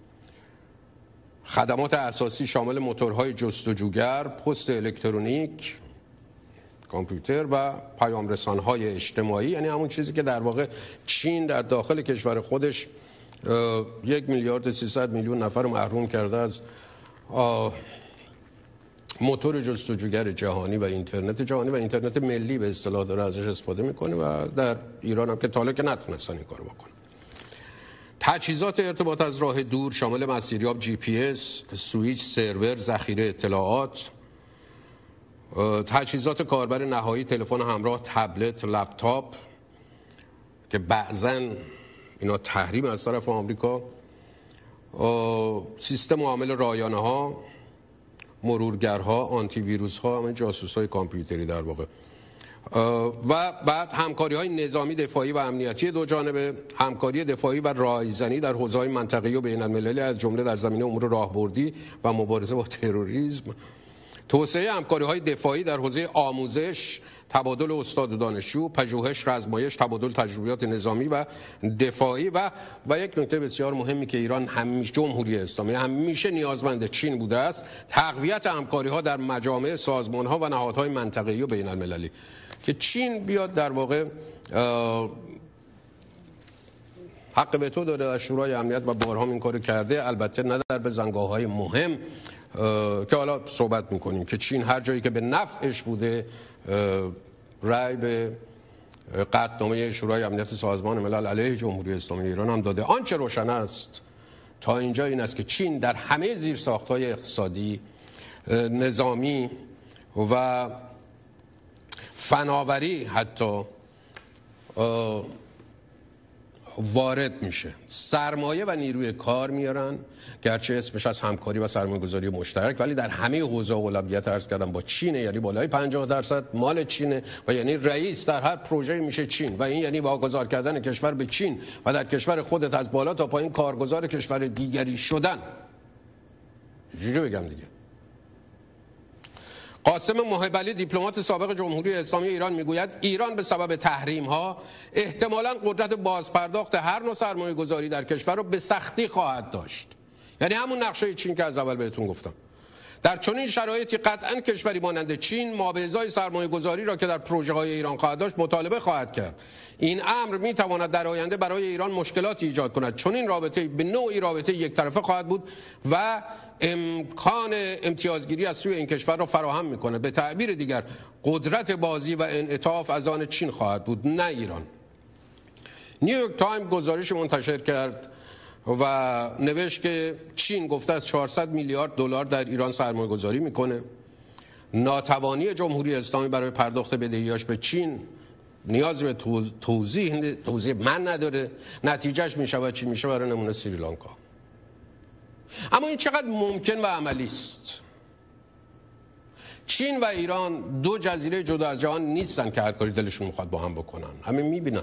Speaker 1: خدمات اساسی شامل موتورهای جستجوگر، پست الکترونیک، کامپیوتر و پیام رسان‌های اجتماعی، یعنی همون چیزی که در واقع چین در داخل کشور خودش یک میلیارد سیصد میلیون نفر رو محروم کرده از موتور جستجوگر جهانی و اینترنت جهانی و اینترنت ملی به اصطلاح داره ازش استفاده میکنه و در ایران هم که تا حالا که نتونستن این کارو بکنن. تجهیزات ارتباط از راه دور شامل مسیریاب، جی پی اس، سویچ، سرور، ذخیره اطلاعات، تجهیزات کاربر نهایی، تلفن همراه، تبلت، لپتاپ که بعضاً اینا تحریم از طرف آمریکا، سیستم عامل رایانه ها، مرورگرها، آنتی ویروس ها، همین جاسوس های کامپیوتری در واقع. و بعد همکاری های نظامی، دفاعی و امنیتی دو جانبه، همکاری دفاعی و رایزنی در حوزه های منطقه‌ای و بین المللی از جمله در زمینه امور راهبردی و مبارزه با تروریسم، توسعه همکاری های دفاعی در حوزه آموزش، تبادل استاد و دانشجو، پژوهش، رزمایش، تبادل تجربیات نظامی و دفاعی و و یک نکته بسیار مهمی که ایران همیشه، جمهوری اسلامی همیشه نیازمند چین بوده است، تقویت همکاری ها در مجامع، سازمان ها و نهادهای منطقه‌ای و بین المللی که چین بیاد در واقع حق وتو داره در شورای امنیت و بارها این کارو کرده، البته نه در بزنگاه‌های مهم که حالا صحبت میکنیم که چین هر جایی که به نفعش بوده رأی به قطعنامه شورای امنیت سازمان ملل علیه جمهوری اسلامی ایران هم داده. آنچه روشن است تا اینجا این است که چین در همه زیرساخت‌های اقتصادی، نظامی و فناوری حتی وارد میشه، سرمایه و نیروی کار میارن، گرچه اسمش از همکاری و سرمایه‌گذاری مشترک، ولی در همه حوزه اولویت عرض کردم با چینه، یعنی بالای پنجاه درصد مال چینه و یعنی رئیس در هر پروژه میشه چین و این یعنی واگذار کردن کشور به چین و در کشور خودت از بالا تا پایین کارگزار کشور دیگری شدن. چجوری بگم دیگه؟ قاسم محبلی دیپلمات سابق جمهوری اسلامی ایران میگوید ایران به سبب تحریم ها احتمالاً قدرت بازپرداخت هر نوع سرمایه گذاری در کشور رو به سختی خواهد داشت. یعنی همون نقشه چین که از اول بهتون گفتم. در چنین شرایطی قطعاً کشوری مانند چین ما به ازای سرمایه گذاری را که در پروژه های ایران خواهد داشت مطالبه خواهد کرد. این امر می تواند در آینده برای ایران مشکلاتی ایجاد کند، چون این رابطه به نوعی رابطه یک طرفه خواهد بود و امکان امتیازگیری از سوی این کشور را فراهم میکنه. به تعبیر دیگر قدرت بازی و انعطاف از آن چین خواهد بود، نه ایران. نیویورک تایم گزارش منتشر کرد و نوشت که چین گفته از چهارصد میلیارد دلار در ایران سرمایه گذاری میکنه. ناتوانی جمهوری اسلامی برای پرداخت بدهیاش به چین نیازی به توضیح توضیح من نداره. نتیجهش میشود چی میشه؟ برای نمونه سریلانکا. اما این چقدر ممکن و عملی است؟ چین و ایران دو جزیره جدا از جهان نیستن که هر کاری دلشون میخواد با هم بکنن. همه میبینن.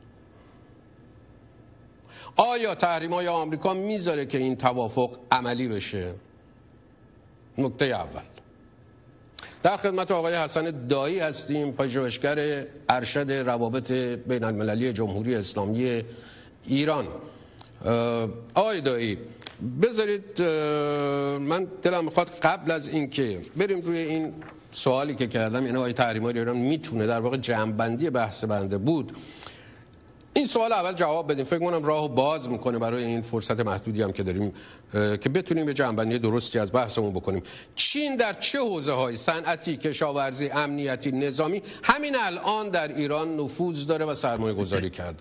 Speaker 1: آیا تحریم‌های آمریکا میذاره که این توافق عملی بشه؟ نکته اول. در خدمت آقای حسن دایی هستیم، پژوهشگر ارشد روابط بین المللی جمهوری اسلامی ایران. آقای دایی بذارید من دلم میخواد قبل از اینکه بریم روی این سوالی که کردم، یعنی آیا تحریم‌های ایران میتونه در واقع جمع‌بندی بحث بنده بود، این سوال اول جواب بدیم. فکر کنم راهو باز میکنه برای این فرصت محدودی هم که داریم که بتونیم به جنبندی درستی از بحثمون بکنیم. چین در چه حوزه‌های صنعتی، کشاورزی، امنیتی، نظامی همین الان در ایران نفوذ داره و سرمایه گذاری کرده؟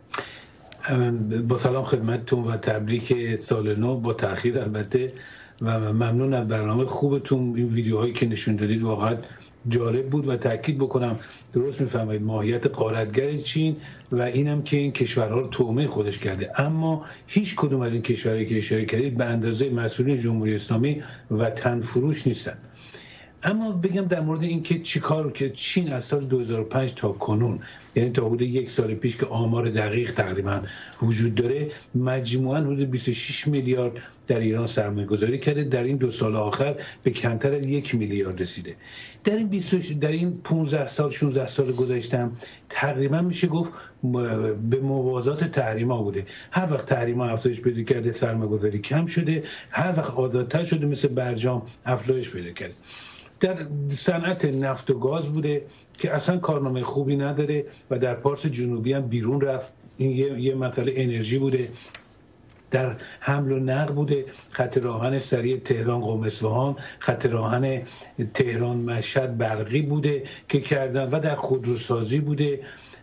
Speaker 8: با سلام خدمتتون و تبریک سال نو با تأخیر البته، و ممنون از برنامه خوبتون. این ویدیوهایی که نشون دادید واقعا جالب بود و تاکید بکنم درست میفهمید ماهیت غارتگر چین و اینم که این کشورها رو تومه خودش کرده، اما هیچ کدوم از این کشورهایی که اشاره کردید به اندازه مسئولین جمهوری اسلامی وطن فروش نیستن. اما بگم در مورد این که چیکار که چین از سال دو هزار و پنج تا کنون، یعنی تا حدود یک سال پیش که آمار دقیق تقریبا وجود داره، مجموعاً حدود بیست و شش میلیارد در ایران سرمایه گذاری کرده. در این دو سال آخر به کمتر از یک میلیارد رسیده. در این بیست در این پانزده سال شانزده سال گذشته تقریبا میشه گفت به موازات تحریما بوده. هر وقت تحریما افزایش پیدا کرده سرمایه گذاری کم شده، هر وقت آزادتر شده مثل برجام افزایش پیدا کرده. در صنعت نفت و گاز بوده که اصلا کارنامه خوبی نداره و در پارس جنوبی هم بیرون رفت. این یه, یه مسئله انرژی بوده. در حمل و نقل بوده، خط راهن سریع تهران قم اصفهان، خط راهن تهران مشهد برقی بوده که کردن، و در خودروسازی بوده.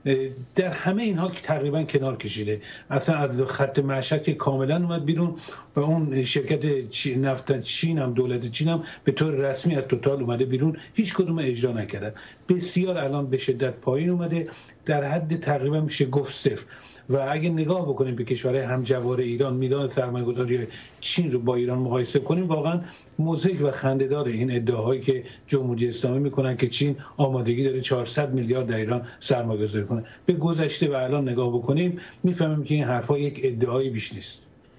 Speaker 8: در همه اینها که تقریبا کنار کشیده. اصلا از خط مشهد که کاملا اومد بیرون و اون شرکت نفت چین هم دولت چین هم به طور رسمی از توتال اومده بیرون، هیچ کدوم اجرا نکردن. بسیار الان به شدت پایین اومده، در حد تقریبا میشه گفت صفر. و اگه نگاه بکنیم به کشورهای همجوار ایران، میدان سرمایه‌گذاری چین رو با ایران مقایسه کنیم، واقعا مضحک و خنده‌دار این ادعاهایی که جمهوری اسلامی میکنن که چین آمادگی داره چهارصد میلیارد در ایران سرمایه‌گذاری کنه. به گذشته و الان نگاه بکنیم میفهمیم که این حرفا یک ادعایی بیش نیست.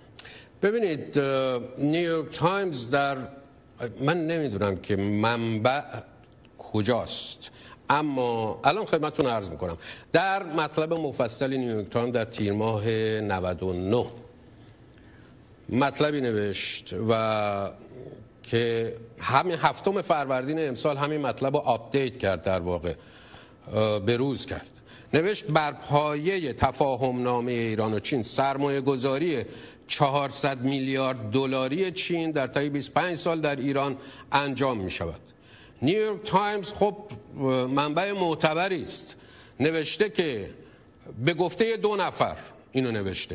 Speaker 1: ببینید نیویورک تایمز در من نمیدونم که منبع کجاست، اما الان خدمتتون عرض میکنم در مطلب مفصل نیویورک تایمز در تیر ماه نود و نه مطلبی نوشت و که همین هفتم فروردین امسال همین مطلب رو آپدیت کرد، در واقع بروز کرد. نوشت بر پایه تفاهم نامه ایران و چین سرمایه گذاری چهارصد میلیارد دلاری چین در طی بیست و پنج سال در ایران انجام می شود. نیویورک تایمز خب منبع معتبری است، نوشته که به گفته دو نفر اینو نوشته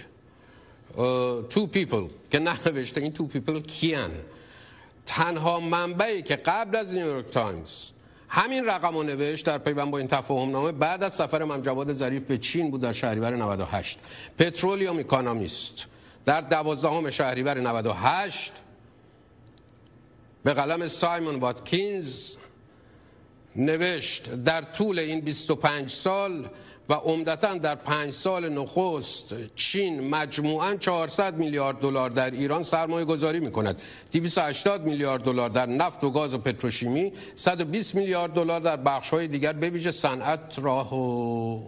Speaker 1: two people که نه نوشته این two people کیان. تنها منبعی که قبل از نیویورک تایمز همین رقم رو نوشت در پیوند با این تفاهم نامه بعد از سفر امام جواد ظریف به چین بود در شهریور نود و هشت. پترولیوم اکونومیست در دوازدهم شهریور نود و هشت به قلم سایمون واتکینز نوشت در طول این بیست و پنج سال و عمدتاً در پنج سال نخست چین مجموعاً چهارصد میلیارد دلار در ایران سرمایه گذاری می کند. دویست و هشتاد میلیارد دلار در نفت و گاز و پتروشیمی، صد و بیست میلیارد دلار در بخش‌های دیگر به ویژه صنعت، راه و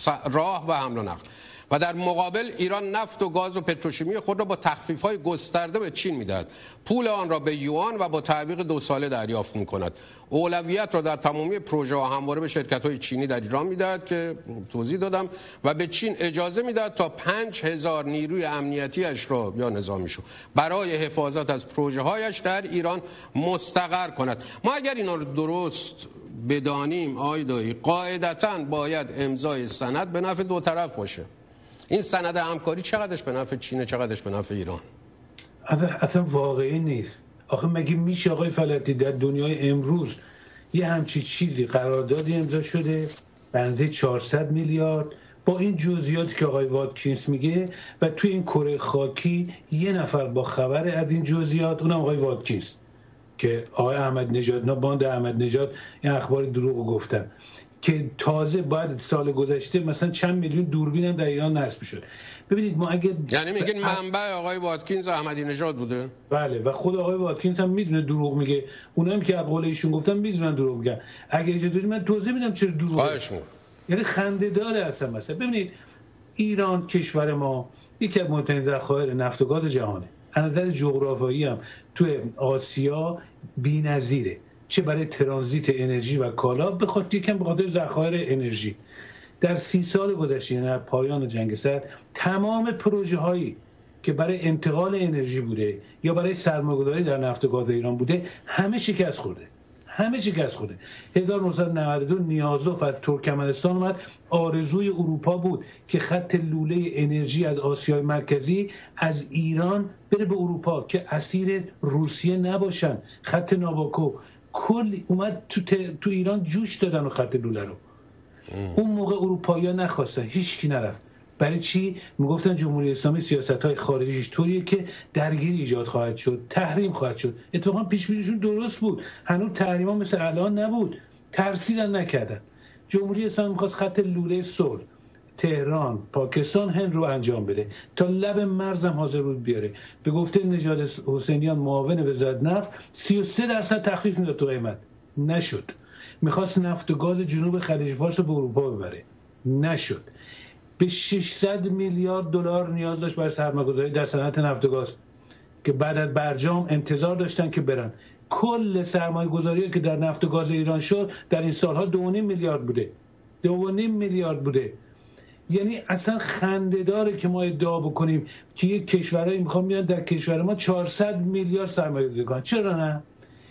Speaker 1: راه و حمل و نقل. و در مقابل ایران نفت و گاز و پتروشیمی خود را با تخفیف‌های گسترده به چین می‌دهد. پول آن را به یوان و با تعویق دو ساله دریافت می‌کند. اولویت را در تمامی پروژه‌ها همواره به شرکت‌های چینی در ایران می‌دهد که توضیح دادم و به چین اجازه می‌دهد تا پنج هزار نیروی امنیتی‌اش را یا نظامیشو برای حفاظت از پروژه‌هایش در ایران مستقر کند. ما اگر اینا رو درست بدانیم آقای دایی، قاعدتاً باید امضای سند به نفع دو طرف باشه. این سند همکاری چقدرش به نفع چین، چقدرش به نفع ایران؟
Speaker 8: اصلا, اصلا واقعی نیست. آخه مگه میشه آقای فلتی در دنیای امروز یه همچی چیزی قراردادی امضا شده بنزه چهارصد میلیارد با این جزئیاتی که آقای واتکینز میگه و توی این کره خاکی یه نفر با خبر از این جزئیات، اونم آقای واتکینز که آقای احمد نژاد، نه باند احمد نژاد این اخبار دروغو گفتن که تازه بعد سال گذشته مثلا چند میلیون دوربین هم در ایران نصب شد. ببینید ما اگه
Speaker 1: یعنی میگین منبع آقای واتکینز احمدی نژاد بوده؟
Speaker 8: بله، و خود آقای واتکینز هم میدونه دروغ میگه، اونم که قول ایشون گفتن میدونن دروغ میگن. اگه اجازه بدید من توضیح میدم چرا دروغ
Speaker 1: خواهش می‌کنم.
Speaker 8: یعنی خنده داره اصلا. مثلا ببینید ایران کشور ما یکی از مهمترین ذخایر نفت و گاز جهانه. از نظر جغرافیایی هم تو آسیا بی‌نظیره، چه برای ترانزیت انرژی و کالا به خاطر یکم به خاطر ذخایر انرژی. در سی سال گذشته یعنی پایان جنگ سرد تمام پروژه هایی که برای انتقال انرژی بوده یا برای سرمایه‌گذاری در نفت و گاز ایران بوده همه شکست خورده. همه شکست خورده. هزار و نهصد و نود و دو نیازوف از ترکمنستان اومد، آرزوی اروپا بود که خط لوله انرژی از آسیای مرکزی از ایران بره به اروپا که اسیر روسیه نباشن. خط ناباکو کل اومد تو, ت... تو ایران جوش دادن و خط لوله رو. ام. اون موقع اروپایی‌ها نخواستن، هیچ کی نرفت. برای چی؟ میگفتن جمهوری اسلامی سیاست‌های خارجیش طوریه که درگیری ایجاد خواهد شد، تحریم خواهد شد. اتفاقا پیش‌بینیشون درست بود. هنوز تحریما مثل الان نبود. ترسیدن نکردن. جمهوری اسلامی می‌خواست خط لوله صلح تهران، پاکستان، هند رو انجام بده تا لب مرزم حاضر بود بیاره. به گفته نژاد حسینیان معاون وزارت نفت سی و سه درصد تخفیف میداد تو قیمت. نشد. میخواست نفت و گاز جنوب خلیج فارس رو به اروپا ببره. نشد. به ششصد میلیارد دلار نیاز داشت برای سرمایه‌گذاری در صنعت نفت و گاز که بعد از برجام انتظار داشتن که برن. کل سرمایه‌گذاری که در نفت و گاز ایران شد در این سالها دو و نیم میلیارد بوده. دو و نیم میلیارد بوده. یعنی اصلا خنده‌داره که ما ادعا بکنیم که یک کشورایی میخوان بیان در کشور ما چهارصد میلیارد سرمایه‌گذاری کنن. چرا نه؟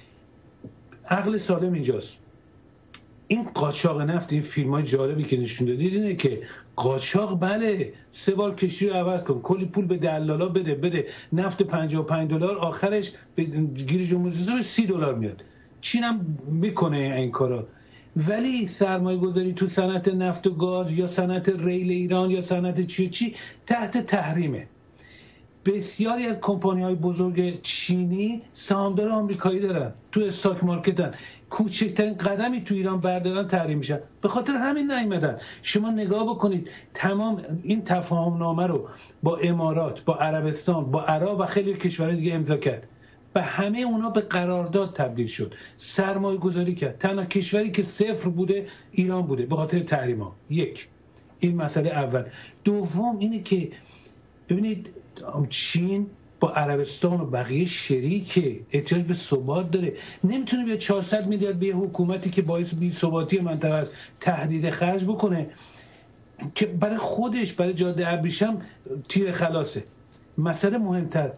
Speaker 8: عقل سالم اینجاست. این قاچاق نفت، این فیلم‌های جالبی که نشون دادید اینه که قاچاق بله سه بار کشتی رو عوض کن، کلی پول به دلالا بده بده نفت پنجاه و پنج دلار، آخرش به گیر جمهوری اسلامی سی دلار میاد. چین هم میکنه این کارا. ولی سرمایه گذاری تو صنعت نفت و گاز یا صنعت ریل ایران یا صنعت چی چی تحت تحریمه. بسیاری از کمپانی‌های بزرگ چینی سهامدار آمریکایی دارن، تو استاک مارکتن. کوچکترین قدمی تو ایران بردارن تحریم میشن. به خاطر همین نیومدن. شما نگاه بکنید تمام این تفاهم نامه رو با امارات، با عربستان، با عراق و خیلی کشورهای دیگه امضا کرد. و همه اونا به قرارداد تبدیل شد. سرمایه گذاری کرد. تنها کشوری که صفر بوده ایران بوده به خاطر تحریما. یک، این مسئله اول. دوم اینه که ببینید چین با عربستان و بقیه شریکه، احتیاج به ثبات داره. نمیتونه بیاد چهارصد میلیارد به حکومتی که باعث بی‌ثباتی منطقه است تهدید خرج بکنه که برای خودش برای جاده ابریشم تیر خلاصه. مسئله مهمتر،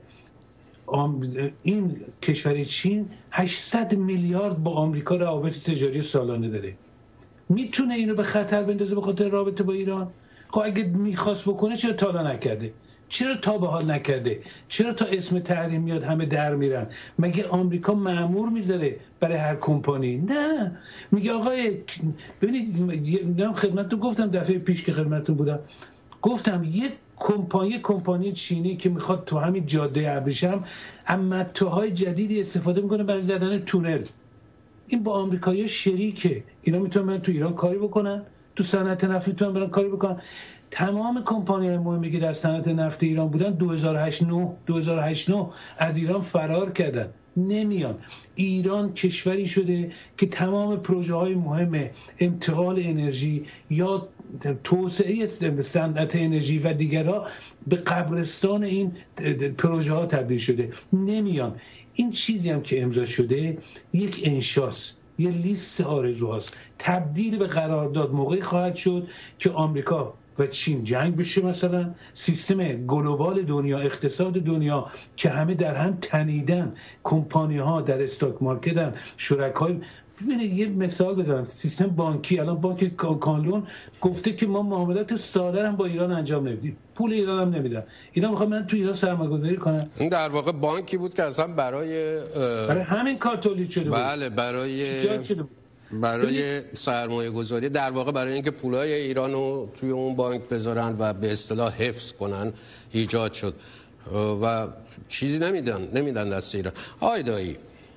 Speaker 8: این کشور چین هشتصد میلیارد با آمریکا روابط تجاری سالانه داره. میتونه اینو به خطر بندازه به خاطر رابطه با ایران؟ خب اگه میخواست بکنه چرا تا حالا نکرده؟ چرا تا به حال نکرده؟ چرا تا اسم تحریم میاد همه در میرن؟ مگه آمریکا مأمور میذاره برای هر کمپانی؟ نه، میگه آقای ببینید، من خدمتتون گفتم دفعه پیش که خدمتتون بودم، گفتم یک کمپانی کمپانی چینی که میخواد تو همین جاده ابریشم متاهای جدیدی استفاده میکنه برای زدن تونل. این با آمریکایی‌ها شریکه. اینا میتونن برن تو ایران کاری بکنن، تو صنعت نفت میتونن برن کاری بکنن. تمام کمپانی‌های مهمی که در صنعت نفت ایران بودن دو هزار و هشت نه از ایران فرار کردن، نمیان. ایران کشوری شده که تمام پروژه‌های مهم انتقال انرژی یا توسعه صنعت انرژی و دیگرها به قبرستان این پروژه ها تبدیل شده، نمیان. این چیزی هم که امضا شده یک انشاست، یه لیست آرزوهاست. تبدیل به قرارداد موقعی خواهد شد که آمریکا و چین جنگ بشه، مثلا سیستم گلوبال دنیا، اقتصاد دنیا که همه در هم تنیدن، کمپانی ها در استاک مارکتن، شرکای. ببینید یه مثال بزنم، سیستم بانکی، الان بانک کانلون گفته که ما معاملات ساده هم با ایران انجام نمیدیم، پول ایران هم نمیدن. اینا میخوان من تو ایران سرمایه‌گذاری کنن.
Speaker 1: این در واقع بانکی بود که اصلا برای
Speaker 8: برای همین کار تولید شده بود.
Speaker 1: بله، برای برای سرمایه گذاری، در واقع برای اینکه پولای ایران رو توی اون بانک بذارن و به اصطلاح حفظ کنن ایجاد شد و چیزی نمیدن نمیدن دست ایران. آی دایی،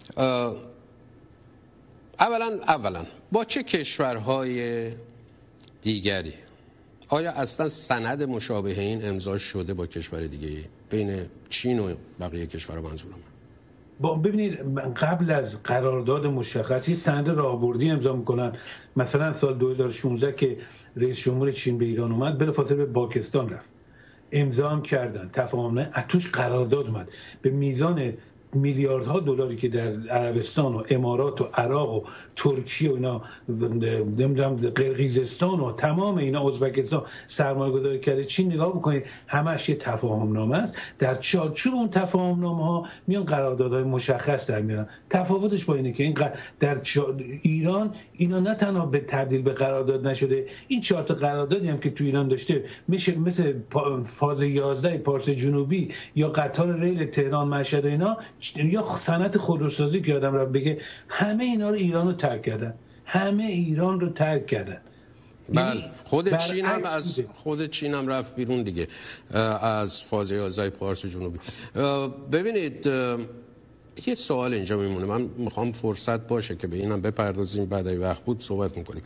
Speaker 1: اولا اولا با چه کشورهای دیگری آیا اصلا سند مشابه این امضا شده با کشور دیگه بین چین و بقیه کشورها؟ منظورم
Speaker 8: با ببینید قبل از قرارداد مشخصی سند راهبردی امضا میکنن. مثلا سال دو هزار و شانزده که رئیس جمهور چین به ایران اومد، بلافاصله به پاکستان رفت، امضا هم کردن، تفاهم توش قرارداد اومد به میزان میلیاردها دلاری که در عربستان و امارات و عراق و ترکیه و اینا، نمیدونم قرقیزستان و تمام اینا، ازبکستان سرمایه گذاری کرده. چین نگاه بکنید همش یه تفاهم نامه است. در چارچوب اون تفاهم نامه ها میان قراردادهای مشخص در میارن. تفاوتش با اینه که این در ایران اینا نه تنها به تبدیل به قرارداد نشده، این چهار تا قراردادی هم که تو ایران داشته میشه مثل فاز یازده پارس جنوبی یا قطار ریل تهران مشهد اینا، یا صنعت خودروسازی که آدم را بگه، همه اینا رو ایران رو ترک کردن، همه ایران رو ترک کردن.
Speaker 1: بله، خود چین هم از خود چین هم رفت بیرون دیگه از فاز یازده پارس جنوبی. ببینید یه سوال اینجا میمونه، من میخوام فرصت باشه که به اینم بپردازیم، بعد اگه وقت بود صحبت میکنیم.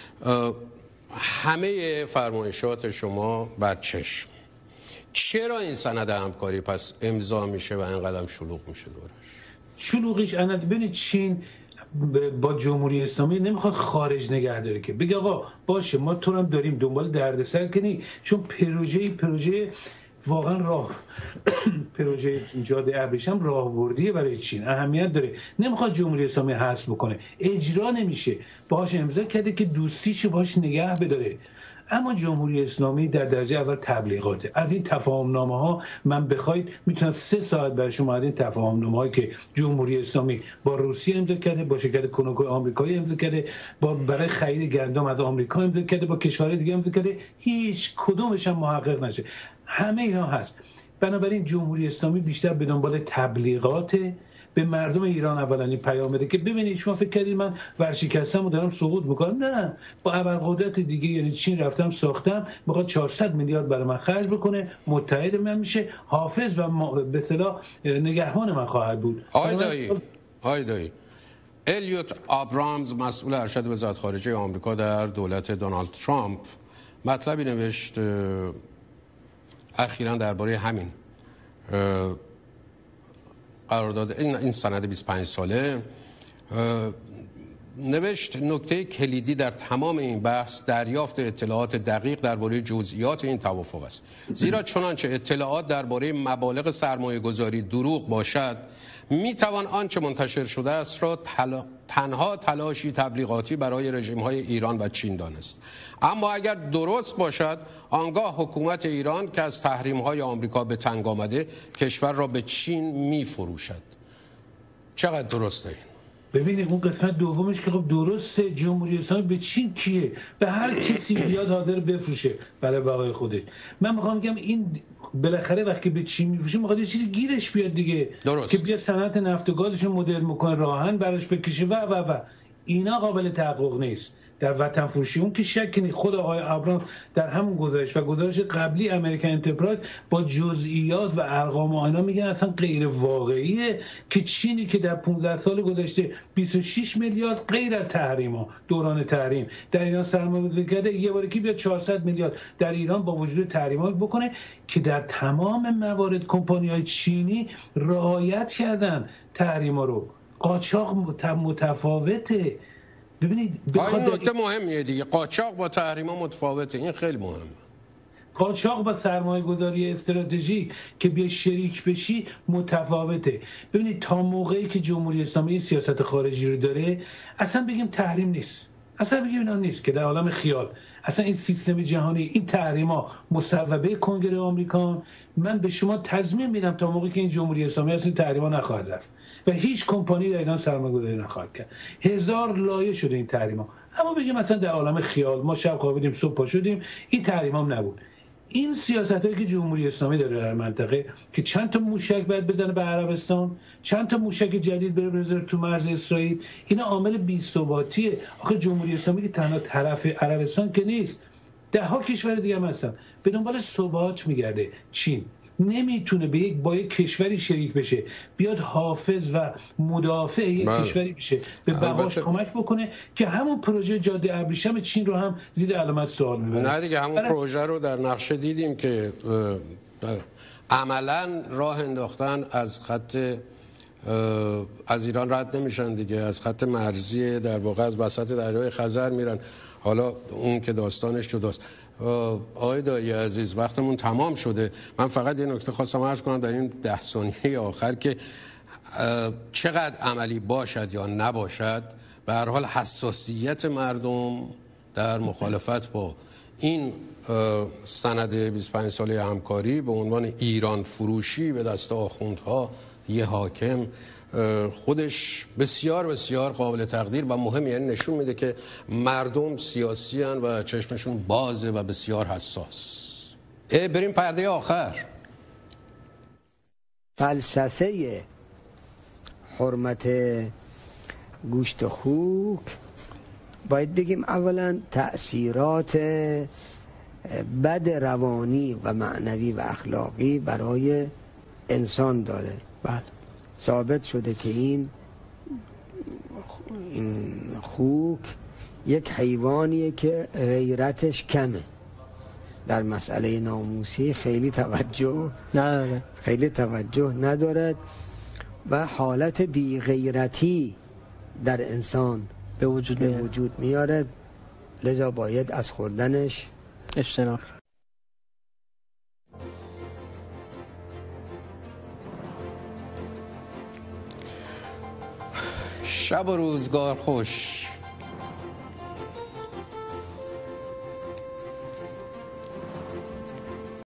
Speaker 1: همه فرمایشات شما بر چشم، چرا این سند همکاری پس امضا میشه و اینقدر شلوغ میشه دورش؟
Speaker 8: شلوغیش اند ببینید چین با جمهوری اسلامی نمیخواد خارج نگه داره که بگه آقا باشه ما تو هم داریم دنبال دردسر کنی، چون پروژه پروژه واقعا راه پروژه جاده ابریشم راهبردیه برای چین، اهمیت داره. نمیخواد جمهوری اسلامی حذف بکنه، اجرا نمیشه، باهاش امضا کرده که دوستیشو باهاش نگه بداره. اما جمهوری اسلامی در درجه اول تبلیغاته. از این تفاهم نامه ها من بخواید میتونم سه ساعت برای شما از این تفاهم نامه هایی که جمهوری اسلامی با روسیه امضا کرده، با شرکت کنوکو آمریکایی امضا کرده، با برای خرید گندم از آمریکا امضا کرده، با کشورهای دیگه امضا کرده، هیچ کدومش هم محقق نشه. همه اینا هست. بنابراین جمهوری اسلامی بیشتر به دنبال تبلیغات به مردم ایران اولا این پیام بده که ببینید شما فکر کردید من ورشکستم و دارم سقوط میکنم، نه، با ابرقدرت دیگه یعنی چین رفتم ساختم، میخواد چهارصد میلیارد برای من خرج بکنه، متحد من میشه، حافظ و به اصطلاح نگهبان من خواهد بود.
Speaker 1: آقای دایی آقای دایی الیوت آبرامز مسئول ارشد وزارت خارجه آمریکا در دولت دونالد ترامپ مطلبی نوشت اخیراً درباره همین قرارداد این این سند بیست و پنج ساله. نوشت نکته کلیدی در تمام این بحث دریافت اطلاعات دقیق درباره جزئیات این توافق است، زیرا چنانچه اطلاعات درباره مبالغ سرمایه گذاری دروغ باشد میتوان آنچه منتشر شده است را تلا... تنها تلاشی تبلیغاتی برای رژیم‌های ایران و چین دانست. اما اگر درست باشد آنگاه حکومت ایران که از تحریم‌های آمریکا به تنگ آمده کشور را به چین می‌فروشد. چقدر درسته این؟
Speaker 8: ببینید اون قسمت دومش که خب درسته، جمهوری اسلامی به چین کیه؟ به هر کسی بیاد حاضر بفروشه برای بقای خودش. من میخوام بگم این بالاخره وقتی به چین میفروشه میخواد یه چیزی گیرش بیاد دیگه،
Speaker 1: درست.
Speaker 8: که بیاد صنعت نفت و گازش رو مدرن میکنه، راهن براش بکشه و و و اینا قابل تحقق نیست. در وطن فروشی اون که شک نیست. خود آقای ابرام در همون گزارش و گزارش قبلی امریکن انترپرایز با جزئیات و ارقام و اینا میگن اصلا غیر واقعیه که چینی که در پانزده سال گذشته بیست و شش میلیارد غیر از تحریما، دوران تحریم در ایران سرمایه‌گذاری کرده، یه بار که بیاد چهارصد میلیارد در ایران با وجود تحریما بکنه که در تمام موارد کمپانی‌های چینی رعایت کردن تحریما رو. قاچاق متفاوته. ببینید
Speaker 1: این نکته مهمیه دیگه، قاچاق با تحریما متفاوته، این خیلی مهمه.
Speaker 8: قاچاق با سرمایه گذاری استراتژیک که بیا شریک بشی متفاوته. ببینید تا موقعی که جمهوری اسلامی این سیاست خارجی رو داره اصلا بگیم تحریم نیست، اصلا بگیم اینا نیست، که در عالم خیال اصلا این سیستم جهانی، این تحریما مصوبه کنگره آمریکا. من به شما تضمین میدم تا موقعی که این جمهوری اسلامی اصلا تحریما نخواهد رفت و هیچ کمپانی در ایران سرمایه‌گذاری نخواهد کرد. هزار لایه شده این تحریما، اما بگیم مثلا در عالم خیال ما شب خوابیدیم صبح پا شدیم این تحریمام نبود. این سیاستایی که جمهوری اسلامی داره در منطقه که چند تا موشک باید بزنه به عربستان، چند تا موشک جدید بره بزنه تو مرز اسرائیل، اینا عامل بی‌ثباتیه. آخه جمهوری اسلامی که تنها طرف عربستان که نیست، ده ها کشور دیگه هم هستن، به دنبال ثبات میگرده. چین نمیتونه به یک با یک کشوری شریک بشه، بیاد حافظ و مدافع یک بله. کشوری بشه، به بقاش کمک بکنه که همون پروژه جاده ابریشم چین رو هم زیر علامت سوال میبره.
Speaker 1: نه دیگه همون برای... پروژه رو در نقشه دیدیم که عملاً راه انداختن از خط از ایران رد نمیشن دیگه، از خط مرزی در واقع از وسط دریای خزر میرن. حالا اون که داستانش جداست. آقای دایی عزیز وقتمون تمام شده، من فقط یه نکته خواستم عرض کنم در این ده ثانیه آخر که چقدر عملی باشد یا نباشد، به هر حال حساسیت مردم در مخالفت با این سند بیست و پنج ساله همکاری به عنوان ایران فروشی به دست آخوندها یه حاکم خودش بسیار بسیار قابل تقدیر و مهم، یعنی نشون میده که مردم سیاسی هن و چشمشون بازه و بسیار حساس. بریم پرده آخر.
Speaker 9: فلسفه حرمت گوشت خوک باید بگیم اولا تأثیرات بد روانی و معنوی و اخلاقی برای انسان داره. بله ثابت شده که این این خوک یک حیوانیه که غیرتش کمه، در مسئله ناموسی خیلی توجه نداره خیلی توجه ندارد و حالت بی غیرتی در انسان به وجود, به وجود میاره، لذا باید از خوردنش اجتناب.
Speaker 1: شب و روزگار خوش.